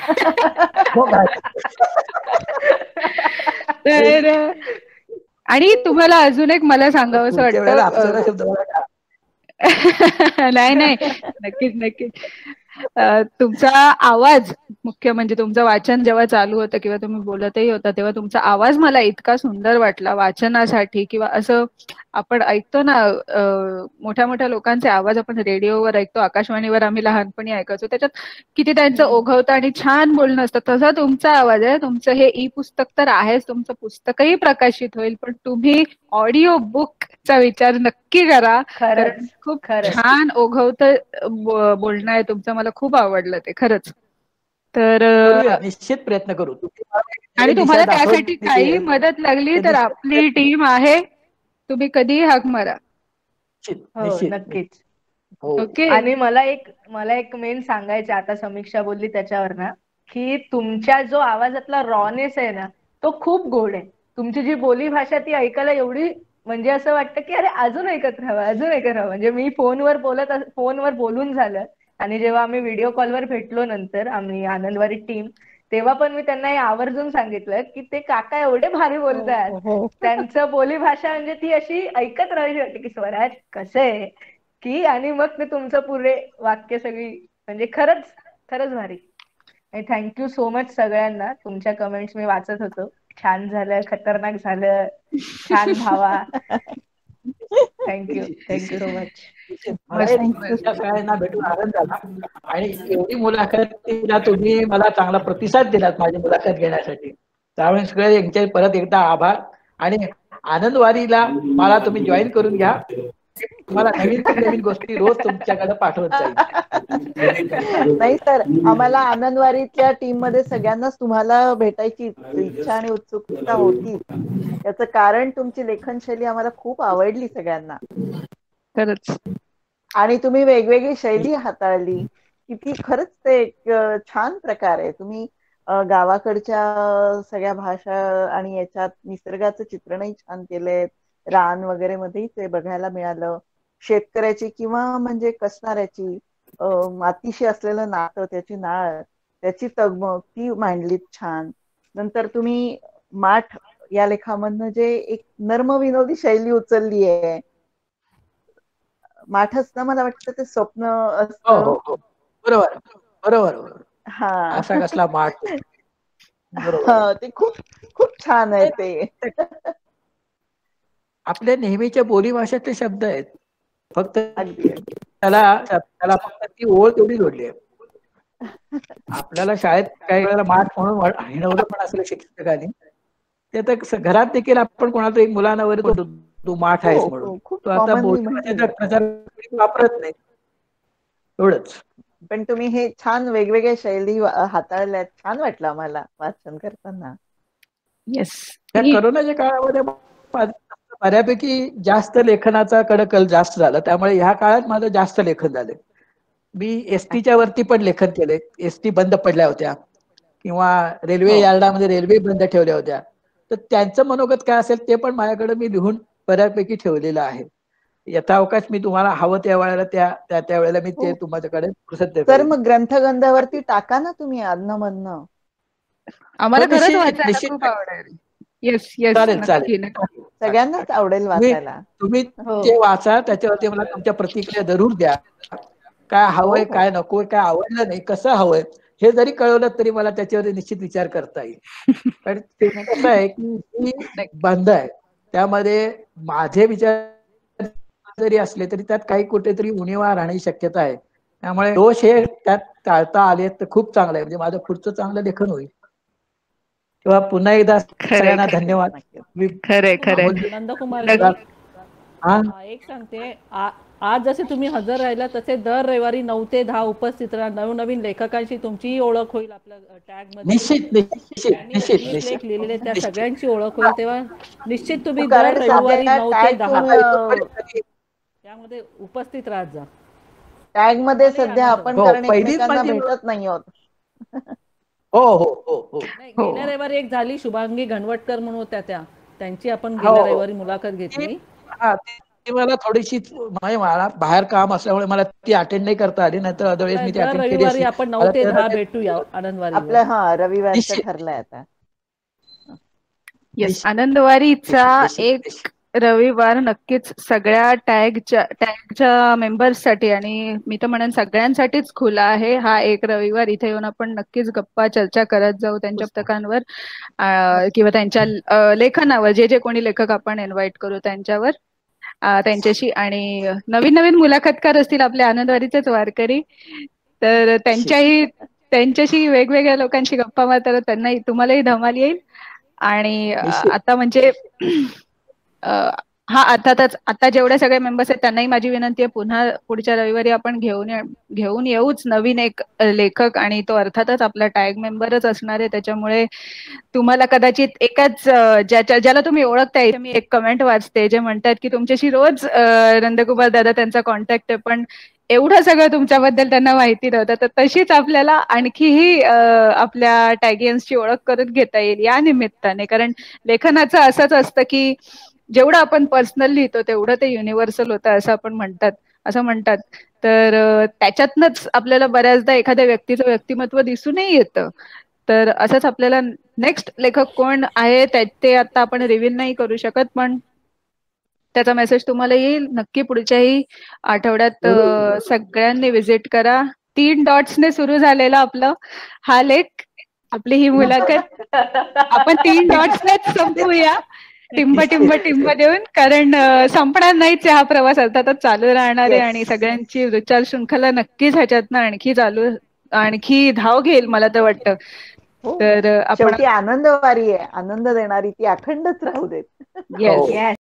तर आणि तुम्हाला अजून एक मला सांगावंसं पुढच्या वेळेला अप्सरा वाटतं. शब्द मला का- नाही नाही नक्कीच नक्कीच. अ, तुमचा आवाज मुख्य म्हणजे तुमचं वाचन जेव्हा चालू होतं किंवा तुम्ही बोलतही होता तेव्हा तुमचा आवाज मला इतका सुंदर वाटला वाचनासाठी. किंवा असं आपण ऐकतो ना अ, मोठ्या मोठ्या लोकांचे आवाज आपण रेडिओवर ऐकतो, आकाशवाणीवर आम्ही लहानपणी ऐकायचो, त्याच्यात किती त्यांचं ओघवतं आणि छान बोलणं असतं. तसा तुमचा आवाज आहे. तुमचं हे ई पुस्तक तर आहेच, तुमचं पुस्तकही प्रकाशित होईल, पण तुम्ही ऑडिओ बुकचा विचार नक्की करा. कारण खरंच खूप खरंच. छान ओघवतं ब- बोलणं आहे तुमचं. मला खूप आवडलं ते खरंच. तर अ, करूया, निश्चित प्रयत्न करू. तुम्ही मला आणि दिशा तुम्हाला त्यासाठी दाखवली काही आहे, मदत लागली ते तर निश्चित आपली टीम आहे. तुम्ही कधीही हाक मारा. निश्चित हो निश्चित नक्कीच. हो. ओके. आणि मला एक मला एक मेन सांगायचं आता समीक्षा बोलली त्याच्यावर ना, की तुमच्या जो आवाजातला रॉनेस आहे ना तो खूप गोड आहे. तुमची जी बोली भाषा ती ऐकायला एवढी म्हणजे असं वाटतं की अरे अजून ऐकत राहावं अजून ऐकत राहावं. म्हणजे मी फोनवर बोलत फोनवर बोलून झालं आणि जेव्हा आम्ही व्हिडिओ कॉलवर भेटलो नंतर आम्ही आनंदवारी टीम, तेव्हा पण मी त्यांना हे आवर्जून सांगितलं की ते काका एवढे भारी बोलतात. त्यांचं बोली भाषा म्हणजे ती अशी ऐकत राहायची वाटते की स्वराज कसं आहे की, आणि मग ते तुमचं पुरे वाक्य सगळी म्हणजे खरंच खरंच भारी. आणि थँक्यू सो मच सगळ्यांना. तुमच्या कमेंट्स मी वाचत होतो. छान झालं, खतरनाक झालं, छान भावा. Thank you thank you so much. मला तुमच्या सगळ्यांना भेटून आनंद झाला आणि एवढी मुलाखतीला तुम्ही मला चांगला प्रतिसाद दिलात माझी मुलाखत घेण्यासाठी. त्यामुळे सगळे यांचे परत एकदा आभार. आणि आनंदवारीला मला तुम्ही जॉईन करून घ्या. तुम्हाला नवीन नवीन गोष्टी रोज तुमच्याकडे पाठवत जाईल. नाही सर, आम्हाला आनंदवारीच्या टीम मध्ये सगळ्यांनाच तुम्हाला भेटायची इच्छा आणि उत्सुकता होती. याचं कारण तुमची लेखनशैली आम्हाला खूप आवडली सगळ्यांना. खरंच. आणि तुम्ही वेगवेगळी शैली हाताळली, किती खरंच ते एक छान प्रकार आहे. तुम्ही गावाकडच्या सगळ्या भाषा आणि याच्यात निसर्गाचं चित्रणही छान केलंय. रान वगैरे मध्येही ते बघायला मिळालं. शेतकऱ्याची किंवा म्हणजे कसणाऱ्याची मातीशी असलेलं नातं, त्याची नाळ, त्याची तगमग ती मांडलीत छान. नंतर तुम्ही माठ या लेखामधनं जे एक नर्म विनोदी शैली उचलली आहे, माठ असतं मला वाटतं ते स्वप्न असतं. बरोबर बरोबर. हा, असा कसला माठ. बरोबर, ते खूप खूप छान आहे ते. आपल्या नेहमीच्या बोलीभाषेत ते शब्द आहेत, फक्त अगदी त्याला त्याला फक्त ती ओळ तेवढी जोडली आहे. आपल्याला शाळेत काही वेळेला माठ म्हणून हिणवलं पण असलं शिक्षकांनी, ते तर घरात देखील आपण कोणाला एक मुलांना वगैरे तो तू माठ आहेस म्हणून, तो आता बोलीभाषेचा प्रचार वापरत नाही एवढंच. पण तुम्ही हे छान वेगवेगळ्या शैली हाताळल्यात, छान वाटलं आम्हाला वाचन करताना. येस. त्या करोनाच्या काळामध्ये बऱ्यापैकी जास्त लेखनाचा कडकल जास्त झाला, त्यामुळे ह्या काळात माझं जास्त लेखन झालं. मी एसटीच्या वरती पण लेखन केलंय. एसटी बंद पडल्या होत्या किंवा रेल्वे यार्डामध्ये रेल्वे बंद ठेवल्या होत्या, तर त्यांचं मनोगत काय असेल ते पण माझ्याकडे मी लिहून बऱ्यापैकी ठेवलेलं आहे. यथावकाश मी तुम्हाला हवं त्या वेळेला त्या त्या वेळेला मी ते तुमच्याकडे प्रसिद्ध तर मग ग्रंथगंधावरती टाका ना तुम्ही अधनं-मधनं. आम्हाला खरंच वाचायला खूप आवडेल. येस येस, चालेल चालेल, सगळ्यांनाच आवडेल वाचायला. तुम्ही ते वाचा, त्याच्यावरती मला तुमच्या प्रतिक्रिया जरूर द्या. काय हवंय, काय नकोय, काय आवडलं नाही, कसं हवंय हे जरी कळवलं तरी मला त्याच्यावर निश्चित विचार करता येईल. कारण ते कसं आहे की मी बंद आहे, त्यामध्ये माझे विचार जरी असले तरी त्यात काही कुठेतरी उणीवा राहण्याची शक्यता आहे. त्यामुळे दोष हे त्यात टाळता आले तर खूप चांगलं आहे, म्हणजे माझं पुढचं चांगलं लेखन होईल. तेव्हा पुन्हा एकदा सगळ्यांना धन्यवाद. खरे खरे. नंदकुमार, एक सांगते, आज जसे तुम्ही हजर राहिला तसे दर रविवारी नऊ ते दहा उपस्थित राहा. नवनवीन लेखकांशी तुमचीही ओळख होईल. आपल्या टॅग मध्ये निश्चित निश्चित निश्चित लेख लिहिलेले त्या सगळ्यांची ओळख होईल. तेव्हा निश्चित तुम्ही दर रविवारी नऊ ते दहा त्यामध्ये उपस्थित राहत जा. टॅग मध्ये सध्या आपण कारण एकमेकांना भेटत नाही आहोत. हो हो हो हो. गेल्या रविवारी एक झाली, शुभांगी घनवटकर म्हणून होत्या त्या, त्यांची आपण गेल्या रविवारी मुलाखत घेतली. मला थोडीशी मला बाहेर काम असल्यामुळे मला ती अटेंड नाही करता आली, नाहीतर अदरवाईज मी ती अटेंड केली असती. आपण नऊ ते दहा भेटूया आनंदवारी. आपल्या हा रविवारचं ठरलंय आता. येस, आनंदवारीचा एक रविवार नक्कीच सगळ्या टॅगच्या टॅगच्या मेंबर्ससाठी आणि मी तर म्हणेन सगळ्यांसाठीच खुला आहे. हा एक रविवार इथे येऊन आपण नक्कीच गप्पा चर्चा करत जाऊ त्यांच्या पुस्तकांवर किंवा त्यांच्या लेखनावर, जे जे कोणी लेखक आपण इन्व्हाइट करू त्यांच्यावर, त्यांच्याशी. आणि नवीन नवीन मुलाखतकार असतील आपल्या आनंदवारीचेच वारकरी, तर त्यांच्याही त्यांच्याशी वेगवेगळ्या लोकांशी गप्पा मारताना त्यांनाही तुम्हालाही धमाल येईल. आणि आता म्हणजे हा अर्थातच आता जेवढे सगळे मेंबर्स आहेत त्यांनाही माझी विनंती आहे, पुन्हा पुढच्या रविवारी आपण घेऊन घेऊन येऊच नवीन एक लेखक, आणि तो अर्थातच आपला टॅग मेंबरच असणार आहे. त्याच्यामुळे तुम्हाला कदाचित एकाच ज्याच्या ज्याला तुम्ही ओळखताय, मी एक कमेंट वाचते जे म्हणतात की तुमच्याशी रोज नंदकुमार दादा त्यांचा कॉन्टॅक्ट आहे, पण एवढं सगळं तुमच्याबद्दल त्यांना माहिती नव्हतं. तर तशीच आपल्याला आणखीही आपल्या टॅगियन्सची ओळख करून घेता येईल या निमित्ताने. कारण लेखनाचं असंच असतं की जेवढं आपण पर्सनल लिहितो तेवढं ते युनिव्हर्सल होतं असं आपण म्हणतात असं म्हणतात तर त्याच्यातनच आपल्याला बऱ्याचदा एखाद्या व्यक्तीचं व्यक्तिमत्व दिसूनही येतं. तर असंच आपल्याला नेक्स्ट लेखक कोण आहे ते आता आपण रिव्हील नाही करू शकत, पण त्याचा मेसेज तुम्हाला येईल नक्की. पुढच्याही आठवड्यात सगळ्यांनी व्हिजिट करा. तीन डॉट्सने सुरू झालेला आपलं हा लेख, आपली ही मुलाखत आपण तीन डॉट्सनेच संपूया, टिंब टिंब टिंब देऊन. कारण संपणार नाहीच हा प्रवास, अर्थातच चालू राहणार आहे आणि सगळ्यांची विचार शृंखला नक्कीच ह्याच्यातनं आणखी चालू आणखी धाव घेईल मला तर वाटतं. तर आपण आनंदवारी आहे, आनंद देणारी ती अखंडच राहू देत. येस.